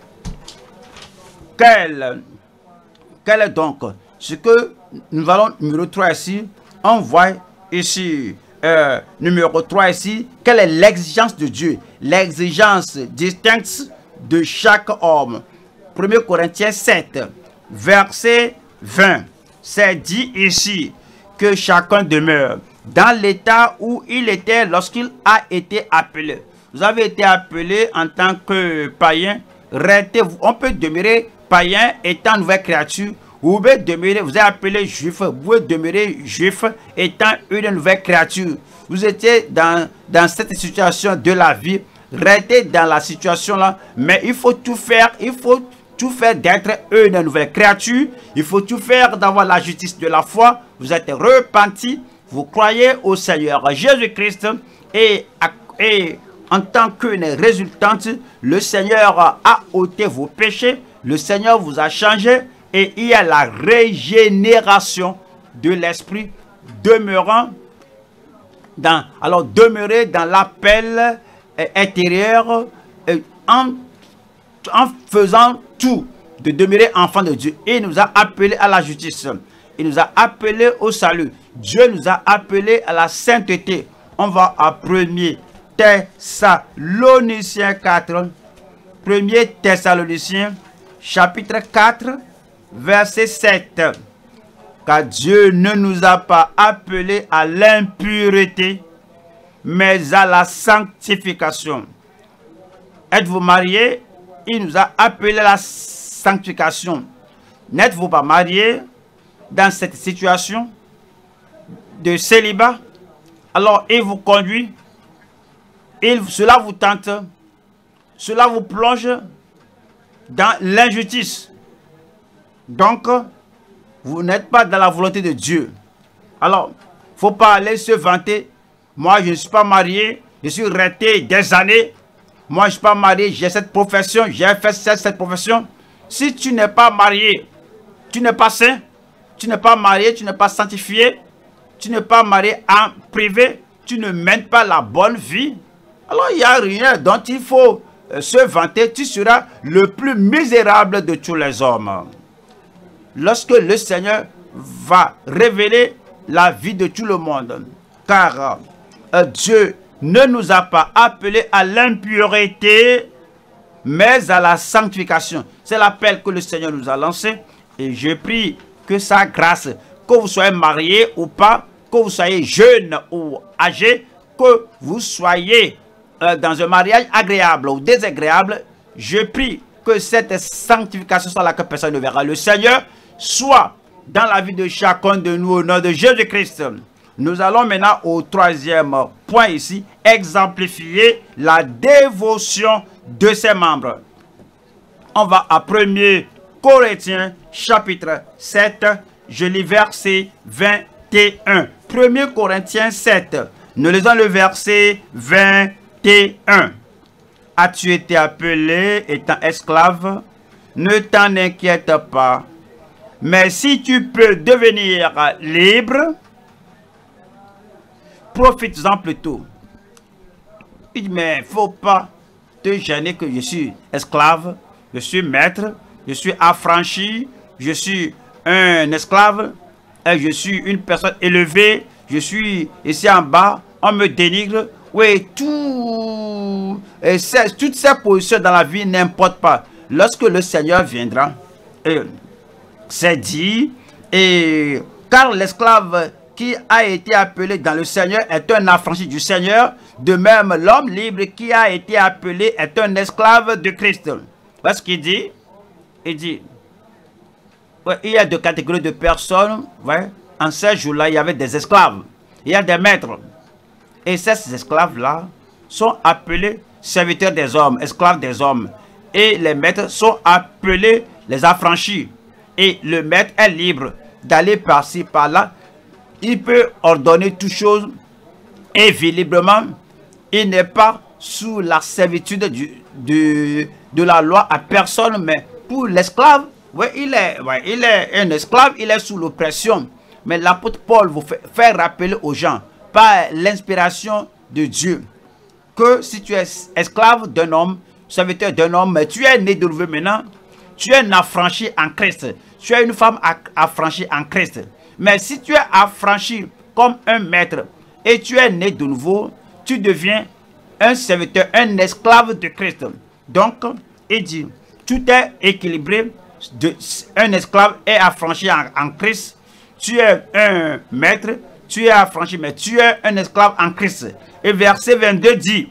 Quel, quel est donc ce que nous allons numéro trois ici? On voit ici euh, numéro trois ici. Quelle est l'exigence de Dieu? L'exigence distincte de chaque homme. premier Corinthiens sept, verset vingt. C'est dit ici que chacun demeure dans l'état où il était lorsqu'il a été appelé. Vous avez été appelé en tant que païen. On peut demeurer païen étant nouvelle créature. Vous pouvez demeurer, vous êtes appelé juif, vous pouvez demeurer juif étant une nouvelle créature. Vous étiez dans, dans cette situation de la vie, restez dans la situation là, mais il faut tout faire, il faut tout faire d'être une nouvelle créature, il faut tout faire d'avoir la justice de la foi. Vous êtes repenti, vous croyez au Seigneur Jésus-Christ et, et en tant qu'une résultante, le Seigneur a ôté vos péchés, le Seigneur vous a changé. Et il y a la régénération de l'esprit demeurant dans, alors demeurer dans l'appel euh, intérieur euh, en, en faisant tout, de demeurer enfant de Dieu. Il nous a appelés à la justice. Il nous a appelés au salut. Dieu nous a appelés à la sainteté. On va à premier Thessaloniciens quatre. premier Thessaloniciens chapitre quatre. Verset sept. Car Dieu ne nous a pas appelés à l'impureté, mais à la sanctification. Êtes-vous marié? Il nous a appelés à la sanctification. N'êtes-vous pas marié dans cette situation de célibat? Alors il vous conduit, il, cela vous tente, cela vous plonge dans l'injustice. Donc, vous n'êtes pas dans la volonté de Dieu. Alors, il ne faut pas aller se vanter. Moi, je ne suis pas marié. Je suis resté des années. Moi, je ne suis pas marié. J'ai cette profession. J'ai fait cette, cette profession. Si tu n'es pas marié, tu n'es pas saint. Tu n'es pas marié. Tu n'es pas sanctifié. Tu n'es pas marié en privé. Tu ne mènes pas la bonne vie. Alors, il n'y a rien dont il faut se vanter. Tu seras le plus misérable de tous les hommes. Lorsque le Seigneur va révéler la vie de tout le monde. Car euh, Dieu ne nous a pas appelés à l'impureté, mais à la sanctification. C'est l'appel que le Seigneur nous a lancé. Et je prie que sa grâce, que vous soyez marié ou pas, que vous soyez jeune ou âgé, que vous soyez euh, dans un mariage agréable ou désagréable, je prie que cette sanctification soit là que personne ne verra le Seigneur, soit dans la vie de chacun de nous au nom de Jésus-Christ. Nous allons maintenant au troisième point ici, exemplifier la dévotion de ses membres. On va à premier Corinthiens chapitre sept, je lis verset vingt et un. premier Corinthiens sept, nous lisons le verset vingt et un. As-tu été appelé étant esclave? Ne t'en inquiète pas. Mais si tu peux devenir libre, profites-en plutôt. Il dit, mais il ne faut pas te gêner que je suis esclave, je suis maître, je suis affranchi, je suis un esclave, et je suis une personne élevée, je suis ici en bas, on me dénigre. Oui, tout, et toutes ces positions dans la vie n'importent pas. Lorsque le Seigneur viendra, et c'est dit, et car l'esclave qui a été appelé dans le Seigneur est un affranchi du Seigneur, de même l'homme libre qui a été appelé est un esclave de Christ. Parce qu'il dit, il dit, ouais, il y a deux catégories de personnes, ouais, en ces jours-là, il y avait des esclaves, il y a des maîtres. Et ces esclaves-là sont appelés serviteurs des hommes, esclaves des hommes. Et les maîtres sont appelés les affranchis. Et le maître est libre d'aller par-ci, par-là. Il peut ordonner toutes choses et vivre librement. Il n'est pas sous la servitude du, du, de la loi à personne, mais pour l'esclave, ouais, il, est, ouais, il est un esclave, il est sous l'oppression. Mais l'apôtre Paul vous fait, fait rappeler aux gens, par l'inspiration de Dieu, que si tu es esclave d'un homme, serviteur d'un homme, mais tu es né de nouveau maintenant, tu es un affranchi en Christ, tu es une femme affranchie en Christ. Mais si tu es affranchi comme un maître, et tu es né de nouveau, tu deviens un serviteur, un esclave de Christ. Donc, il dit, tout est équilibré, de, un esclave est affranchi en, en Christ, tu es un maître, tu es affranchi, mais tu es un esclave en Christ. Et verset vingt-deux dit,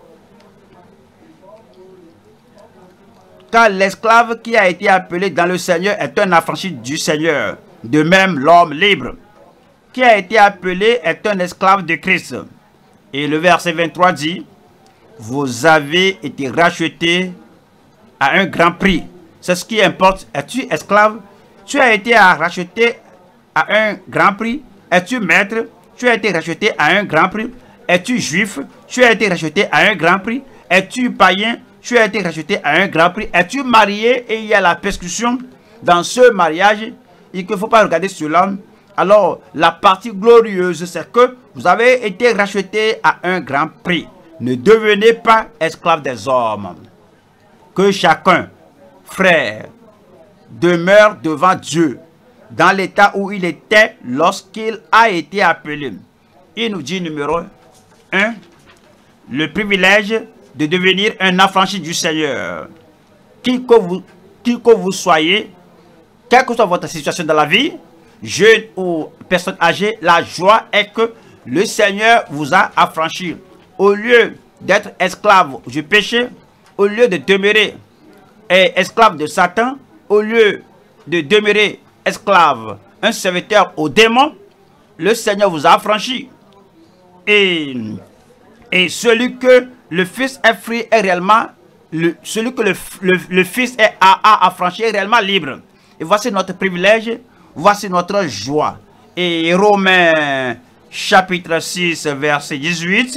car l'esclave qui a été appelé dans le Seigneur est un affranchi du Seigneur. De même, l'homme libre qui a été appelé est un esclave de Christ. Et le verset vingt-trois dit, vous avez été rachetés à un grand prix. C'est ce qui importe. Es-tu esclave? Tu as été racheté à un grand prix. Es-tu maître? Tu as été racheté à un grand prix. Es-tu juif? Tu as été racheté à un grand prix. Es-tu païen? Tu as été racheté à un grand prix. Es-tu marié et il y a la persécution dans ce mariage? Il ne faut pas regarder cela. Alors, la partie glorieuse, c'est que vous avez été racheté à un grand prix. Ne devenez pas esclaves des hommes. Que chacun, frère, demeure devant Dieu dans l'état où il était lorsqu'il a été appelé. Il nous dit numéro un, le privilège de devenir un affranchi du Seigneur. Qui que vous, qui que vous soyez, quelle que soit votre situation dans la vie, jeune ou personne âgée, la joie est que le Seigneur vous a affranchi. Au lieu d'être esclave du péché, au lieu de demeurer esclave de Satan, au lieu de demeurer esclave, un serviteur au démon, le Seigneur vous a affranchi. Et, et celui que le Fils est free est réellement, le, celui que le, le, le Fils est, a, a affranchi est réellement libre. Et voici notre privilège, voici notre joie. Et Romains chapitre six, verset dix-huit.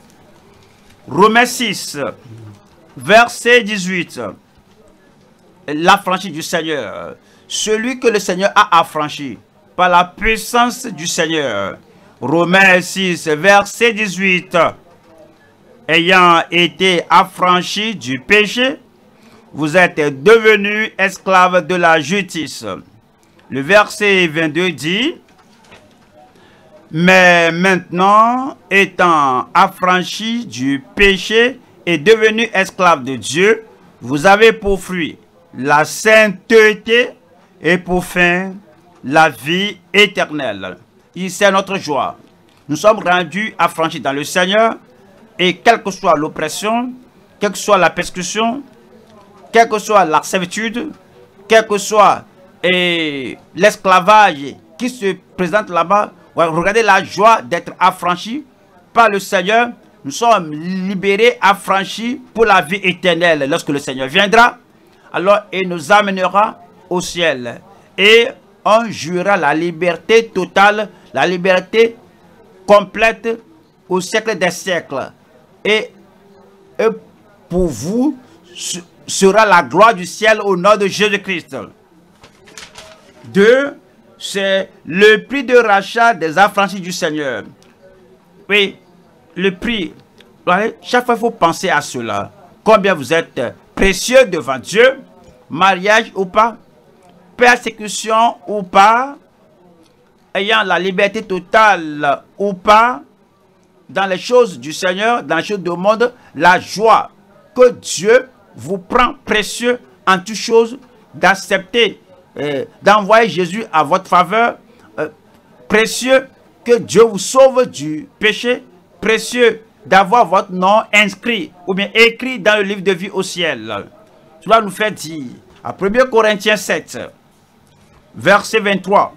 Romains six, verset dix-huit. L'affranchi du Seigneur. Celui que le Seigneur a affranchi par la puissance du Seigneur. Romains six, verset dix-huit. Ayant été affranchi du péché, vous êtes devenus esclaves de la justice. Le verset vingt-deux dit, mais maintenant, étant affranchis du péché et devenus esclaves de Dieu, vous avez pour fruit la sainteté et pour fin la vie éternelle. C'est notre joie. Nous sommes rendus affranchis dans le Seigneur et quelle que soit l'oppression, quelle que soit la persécution, quelle que soit la servitude, quel que soit l'esclavage qui se présente là-bas, regardez la joie d'être affranchis par le Seigneur. Nous sommes libérés, affranchis pour la vie éternelle. Lorsque le Seigneur viendra, alors il nous amènera au ciel. Et on jouira la liberté totale, la liberté complète au siècle des siècles. Et, et pour vous sera la gloire du ciel au nom de Jésus-Christ. Deux, c'est le prix de rachat des affranchis du Seigneur. Oui, le prix. Chaque fois, il faut penser à cela. Combien vous êtes précieux devant Dieu, mariage ou pas, persécution ou pas, ayant la liberté totale ou pas, dans les choses du Seigneur, dans les choses du monde, la joie que Dieu vous prend précieux en toutes choses, d'accepter, euh, d'envoyer Jésus à votre faveur, euh, précieux que Dieu vous sauve du péché, précieux d'avoir votre nom inscrit ou bien écrit dans le livre de vie au ciel. Cela nous fait dire à premier Corinthiens sept, verset vingt-trois,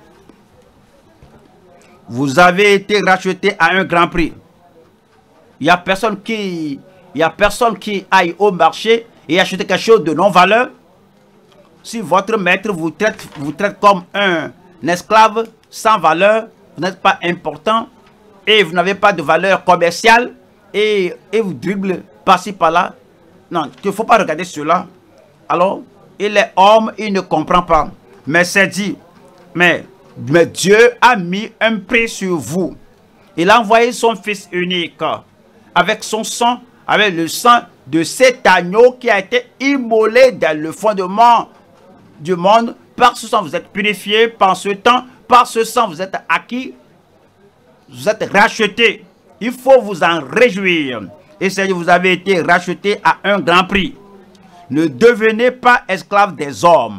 vous avez été rachetés à un grand prix. Il n'y a personne qui, il y a personne qui aille au marché et achète quelque chose de non-valeur. Si votre maître vous traite, vous traite comme un esclave sans valeur, vous n'êtes pas important et vous n'avez pas de valeur commerciale et, et vous dribble par-ci par-là. Non, il ne faut pas regarder cela. Alors, il est homme, il ne comprend pas. Mais c'est dit, mais, mais Dieu a mis un prix sur vous. Il a envoyé son Fils unique avec son sang, avec le sang de cet agneau qui a été immolé dans le fondement du monde. Par ce sang, vous êtes purifiés. Par ce temps, par ce sang, vous êtes acquis vous êtes rachetés. Il faut vous en réjouir. Et c'est que vous avez été rachetés à un grand prix. Ne devenez pas esclaves des hommes.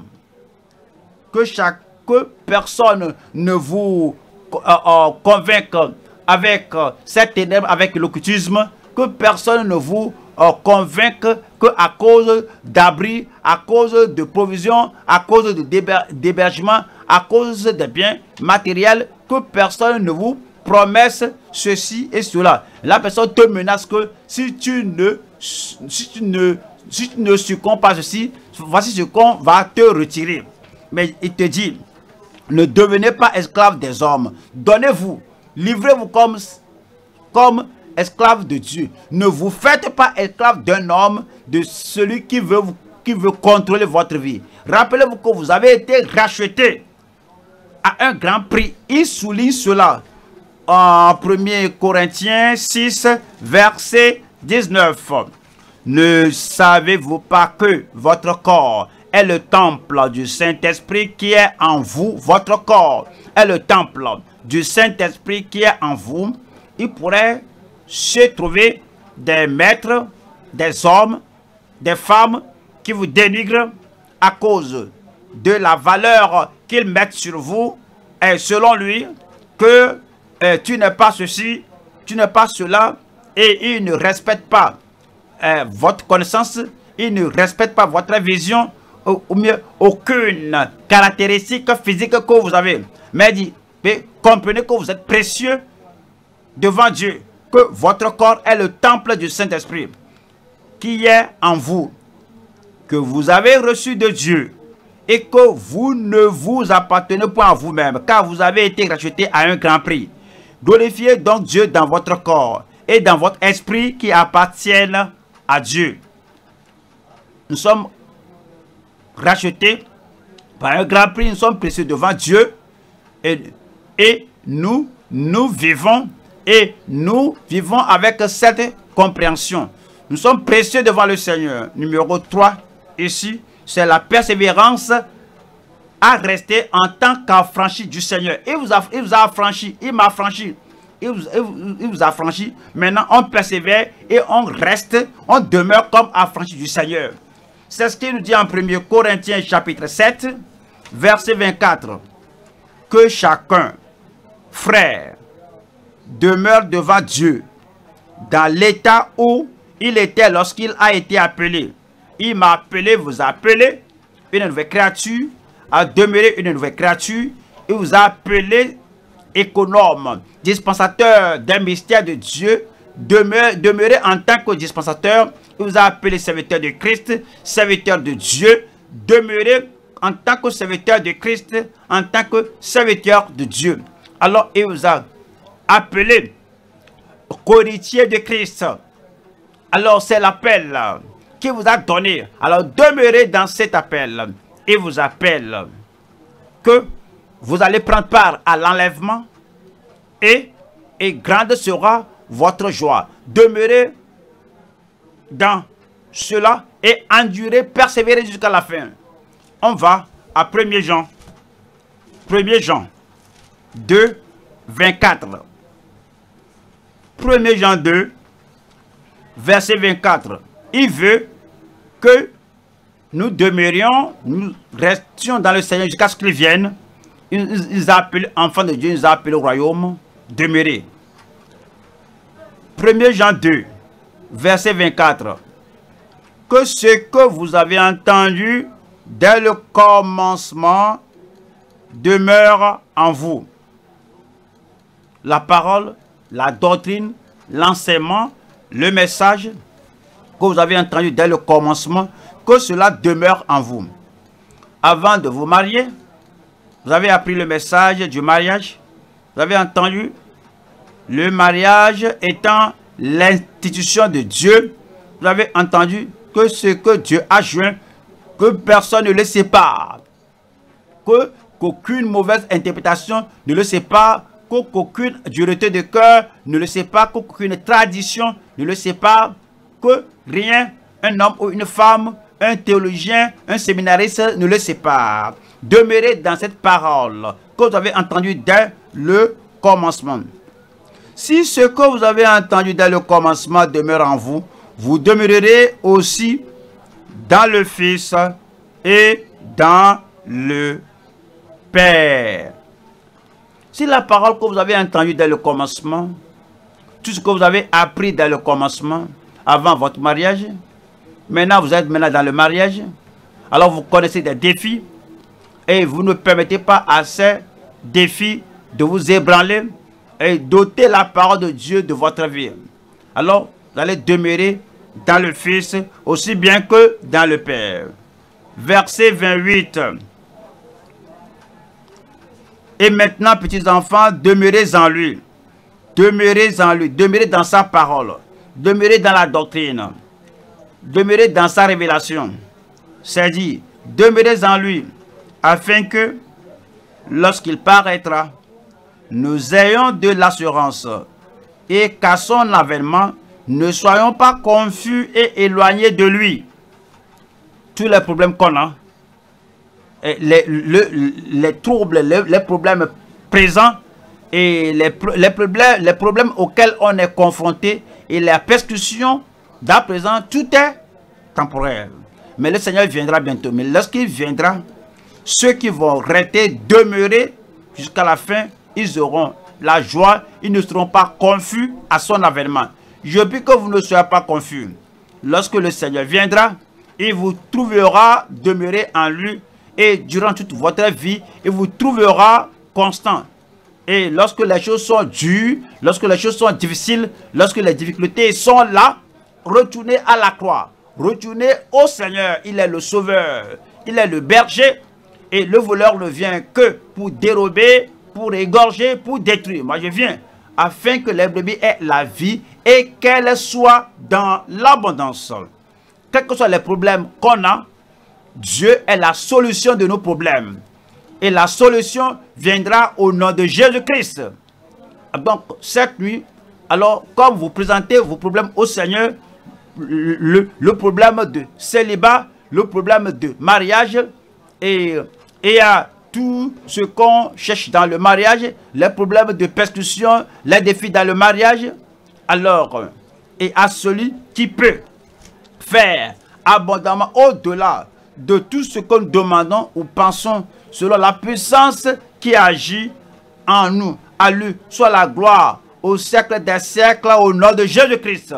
Que chaque personne ne vous euh, euh, convainque avec euh, cette ténèbre, avec l'occultisme, que personne ne vous euh, convainque qu'à cause d'abri, à cause de provisions, à cause d'hébergement, à cause des biens matériels, que personne ne vous promesse ceci et cela. La personne te menace que si tu ne, si tu ne, si tu ne succombes pas ceci, voici ce qu'on va te retirer. Mais il te dit, ne devenez pas esclaves des hommes. Donnez-vous, livrez-vous comme, comme esclaves de Dieu. Ne vous faites pas esclaves d'un homme, de celui qui veut, vous, qui veut contrôler votre vie. Rappelez-vous que vous avez été rachetés à un grand prix. Il souligne cela en premier Corinthiens six, verset dix-neuf. Ne savez-vous pas que votre corps est le temple du Saint-Esprit qui est en vous? Votre corps est le temple du Saint-Esprit qui est en vous. Il pourrait se trouver des maîtres, des hommes, des femmes qui vous dénigrent à cause de la valeur qu'ils mettent sur vous. Et selon lui, que euh, tu n'es pas ceci, tu n'es pas cela, et il ne respecte pas euh, votre connaissance, il ne respecte pas votre vision, ou, ou mieux, aucune caractéristique physique que vous avez. Mais il dit, mais comprenez que vous êtes précieux devant Dieu, que votre corps est le temple du Saint-Esprit qui est en vous, que vous avez reçu de Dieu, et que vous ne vous appartenez pas à vous-même, car vous avez été racheté à un grand prix. Glorifiez donc Dieu dans votre corps et dans votre esprit qui appartiennent à Dieu. Nous sommes rachetés par un grand prix, nous sommes précieux devant Dieu, et, et nous, nous vivons, et nous vivons avec cette compréhension. Nous sommes précieux devant le Seigneur. Numéro trois, ici, c'est la persévérance à rester en tant qu'affranchi du Seigneur. Il vous a, il vous a affranchi, il m'a affranchi, il vous, il, vous, il vous a affranchi. Maintenant, on persévère et on reste, on demeure comme affranchi du Seigneur. C'est ce qu'il nous dit en premier Corinthiens chapitre sept, verset vingt-quatre. Que chacun, frère, demeure devant Dieu dans l'état où il était lorsqu'il a été appelé. Il m'a appelé, vous a appelé, une nouvelle créature, a demeuré une nouvelle créature. Il vous a appelé économe, dispensateur d'un mystère de Dieu, demeure, demeuré en tant que dispensateur. Il vous a appelé serviteur de Christ, serviteur de Dieu, demeuré en tant que serviteur de Christ, en tant que serviteur de Dieu. Alors, il vous a appelé co-héritier de Christ. Alors, c'est l'appel qui vous a donné. Alors, demeurez dans cet appel. Il vous appelle que vous allez prendre part à l'enlèvement et, et grande sera votre joie. Demeurez dans cela et endurez, persévérez jusqu'à la fin. On va à premier Jean. premier Jean deux, vingt-quatre. premier Jean deux, verset vingt-quatre. Il veut que nous demeurions, nous restions dans le Seigneur jusqu'à ce qu'il vienne. Il nous a appelés enfants de Dieu, il nous a appelés au royaume, demeurer. premier Jean deux, verset vingt-quatre. Que ce que vous avez entendu dès le commencement demeure en vous. La parole, la doctrine, l'enseignement, le message que vous avez entendu dès le commencement, que cela demeure en vous. Avant de vous marier, vous avez appris le message du mariage. Vous avez entendu le mariage étant l'institution de Dieu. Vous avez entendu que ce que Dieu a joint, que personne ne le sépare. Que qu'aucune mauvaise interprétation ne le sépare. Qu'aucune dureté de cœur ne le sépare. Qu'aucune tradition ne le sépare. Que rien, un homme ou une femme, un théologien, un séminariste ne le sépare. Demeurez dans cette parole que vous avez entendue dès le commencement. Si ce que vous avez entendu dans le commencement demeure en vous, vous demeurerez aussi dans le Fils et dans le Père. Si la parole que vous avez entendue dans le commencement, tout ce que vous avez appris dans le commencement, avant votre mariage, maintenant vous êtes maintenant dans le mariage, alors vous connaissez des défis et vous ne permettez pas à ces défis de vous ébranler et d'ôter la parole de Dieu de votre vie. Alors vous allez demeurer dans le Fils aussi bien que dans le Père. Verset vingt-huit. Et maintenant, petits enfants, demeurez en lui. Demeurez en lui. Demeurez dans sa parole. Demeurez dans la doctrine. Demeurez dans sa révélation. C'est dit, demeurez en lui, afin que, lorsqu'il paraîtra, nous ayons de l'assurance et qu'à son avènement, ne soyons pas confus et éloignés de lui. Tous les problèmes qu'on a, les, le, les troubles, les, les problèmes présents et les, les, problèmes, les problèmes auxquels on est confronté et la persécution d'à présent, tout est temporaire. Mais le Seigneur viendra bientôt. Mais lorsqu'il viendra, ceux qui vont rester, demeurer jusqu'à la fin, ils auront la joie, ils ne seront pas confus à son avènement. Je prie que vous ne soyez pas confus. Lorsque le Seigneur viendra, il vous trouvera demeurer en lui et durant toute votre vie, il vous trouvera constant. Et lorsque les choses sont dures, lorsque les choses sont difficiles, lorsque les difficultés sont là, retournez à la croix. Retournez au Seigneur. Il est le sauveur. Il est le berger. Et le voleur ne vient que pour dérober, pour égorger, pour détruire. Moi, je viens afin que les brebis aient la vie et qu'elles soient dans l'abondance. Quels que soient les problèmes qu'on a, Dieu est la solution de nos problèmes. Et la solution viendra au nom de Jésus-Christ. Donc, cette nuit, alors, comme vous présentez vos problèmes au Seigneur, le, le problème de célibat, le problème de mariage, et, et à tout ce qu'on cherche dans le mariage, les problèmes de persécution, les défis dans le mariage, alors, et à celui qui peut faire abondamment au-delà de tout ce que nous demandons ou pensons, selon la puissance qui agit en nous. À lui soit la gloire au siècle des siècles, au nom de Jésus-Christ.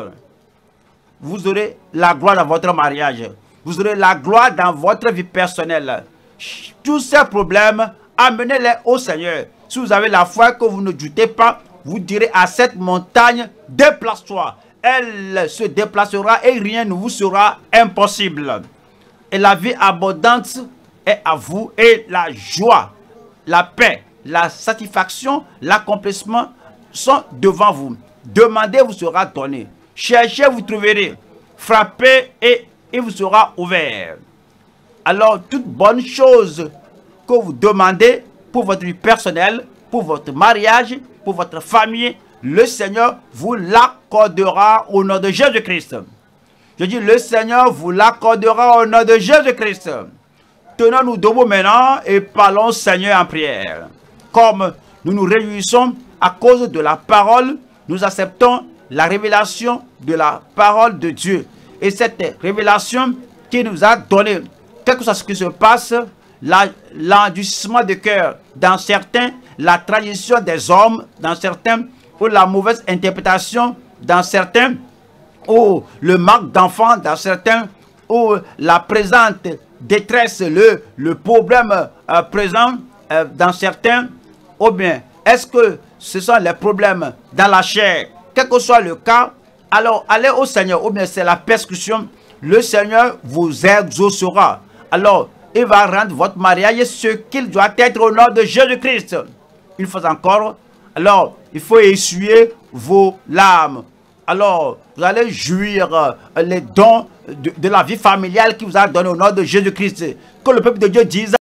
Vous aurez la gloire dans votre mariage. Vous aurez la gloire dans votre vie personnelle. Tous ces problèmes, amenez-les au Seigneur. Si vous avez la foi, que vous ne doutez pas, vous direz à cette montagne, déplace-toi. Elle se déplacera et rien ne vous sera impossible. Et la vie abondante est à vous et la joie, la paix, la satisfaction, l'accomplissement sont devant vous. Demandez, vous sera donné. Cherchez, vous trouverez. Frappez et il vous sera ouvert. Alors, toute bonne chose que vous demandez pour votre vie personnelle, pour votre mariage, pour votre famille, le Seigneur vous l'accordera au nom de Jésus-Christ. Je dis, le Seigneur vous l'accordera au nom de Jésus-Christ. Tenons-nous debout maintenant et parlons Seigneur en prière. Comme nous nous réjouissons à cause de la parole, nous acceptons la révélation de la parole de Dieu. Et cette révélation qui nous a donné, quel que soit ce qui se passe, l'endurcissement de cœur dans certains, la tradition des hommes dans certains, ou la mauvaise interprétation dans certains, ou le manque d'enfants dans certains, ou la présente détresse, le, le problème euh, présent euh, dans certains, ou bien est-ce que ce sont les problèmes dans la chair, quel que soit le cas, alors allez au Seigneur, ou bien c'est la persécution, le Seigneur vous exaucera. Alors, il va rendre votre mariage ce qu'il doit être au nom de Jésus-Christ. Une fois encore, alors, il faut essuyer vos larmes. Alors, vous allez jouir euh, les dons de, de la vie familiale qu'il vous a donné au nom de Jésus-Christ. Que le peuple de Dieu dise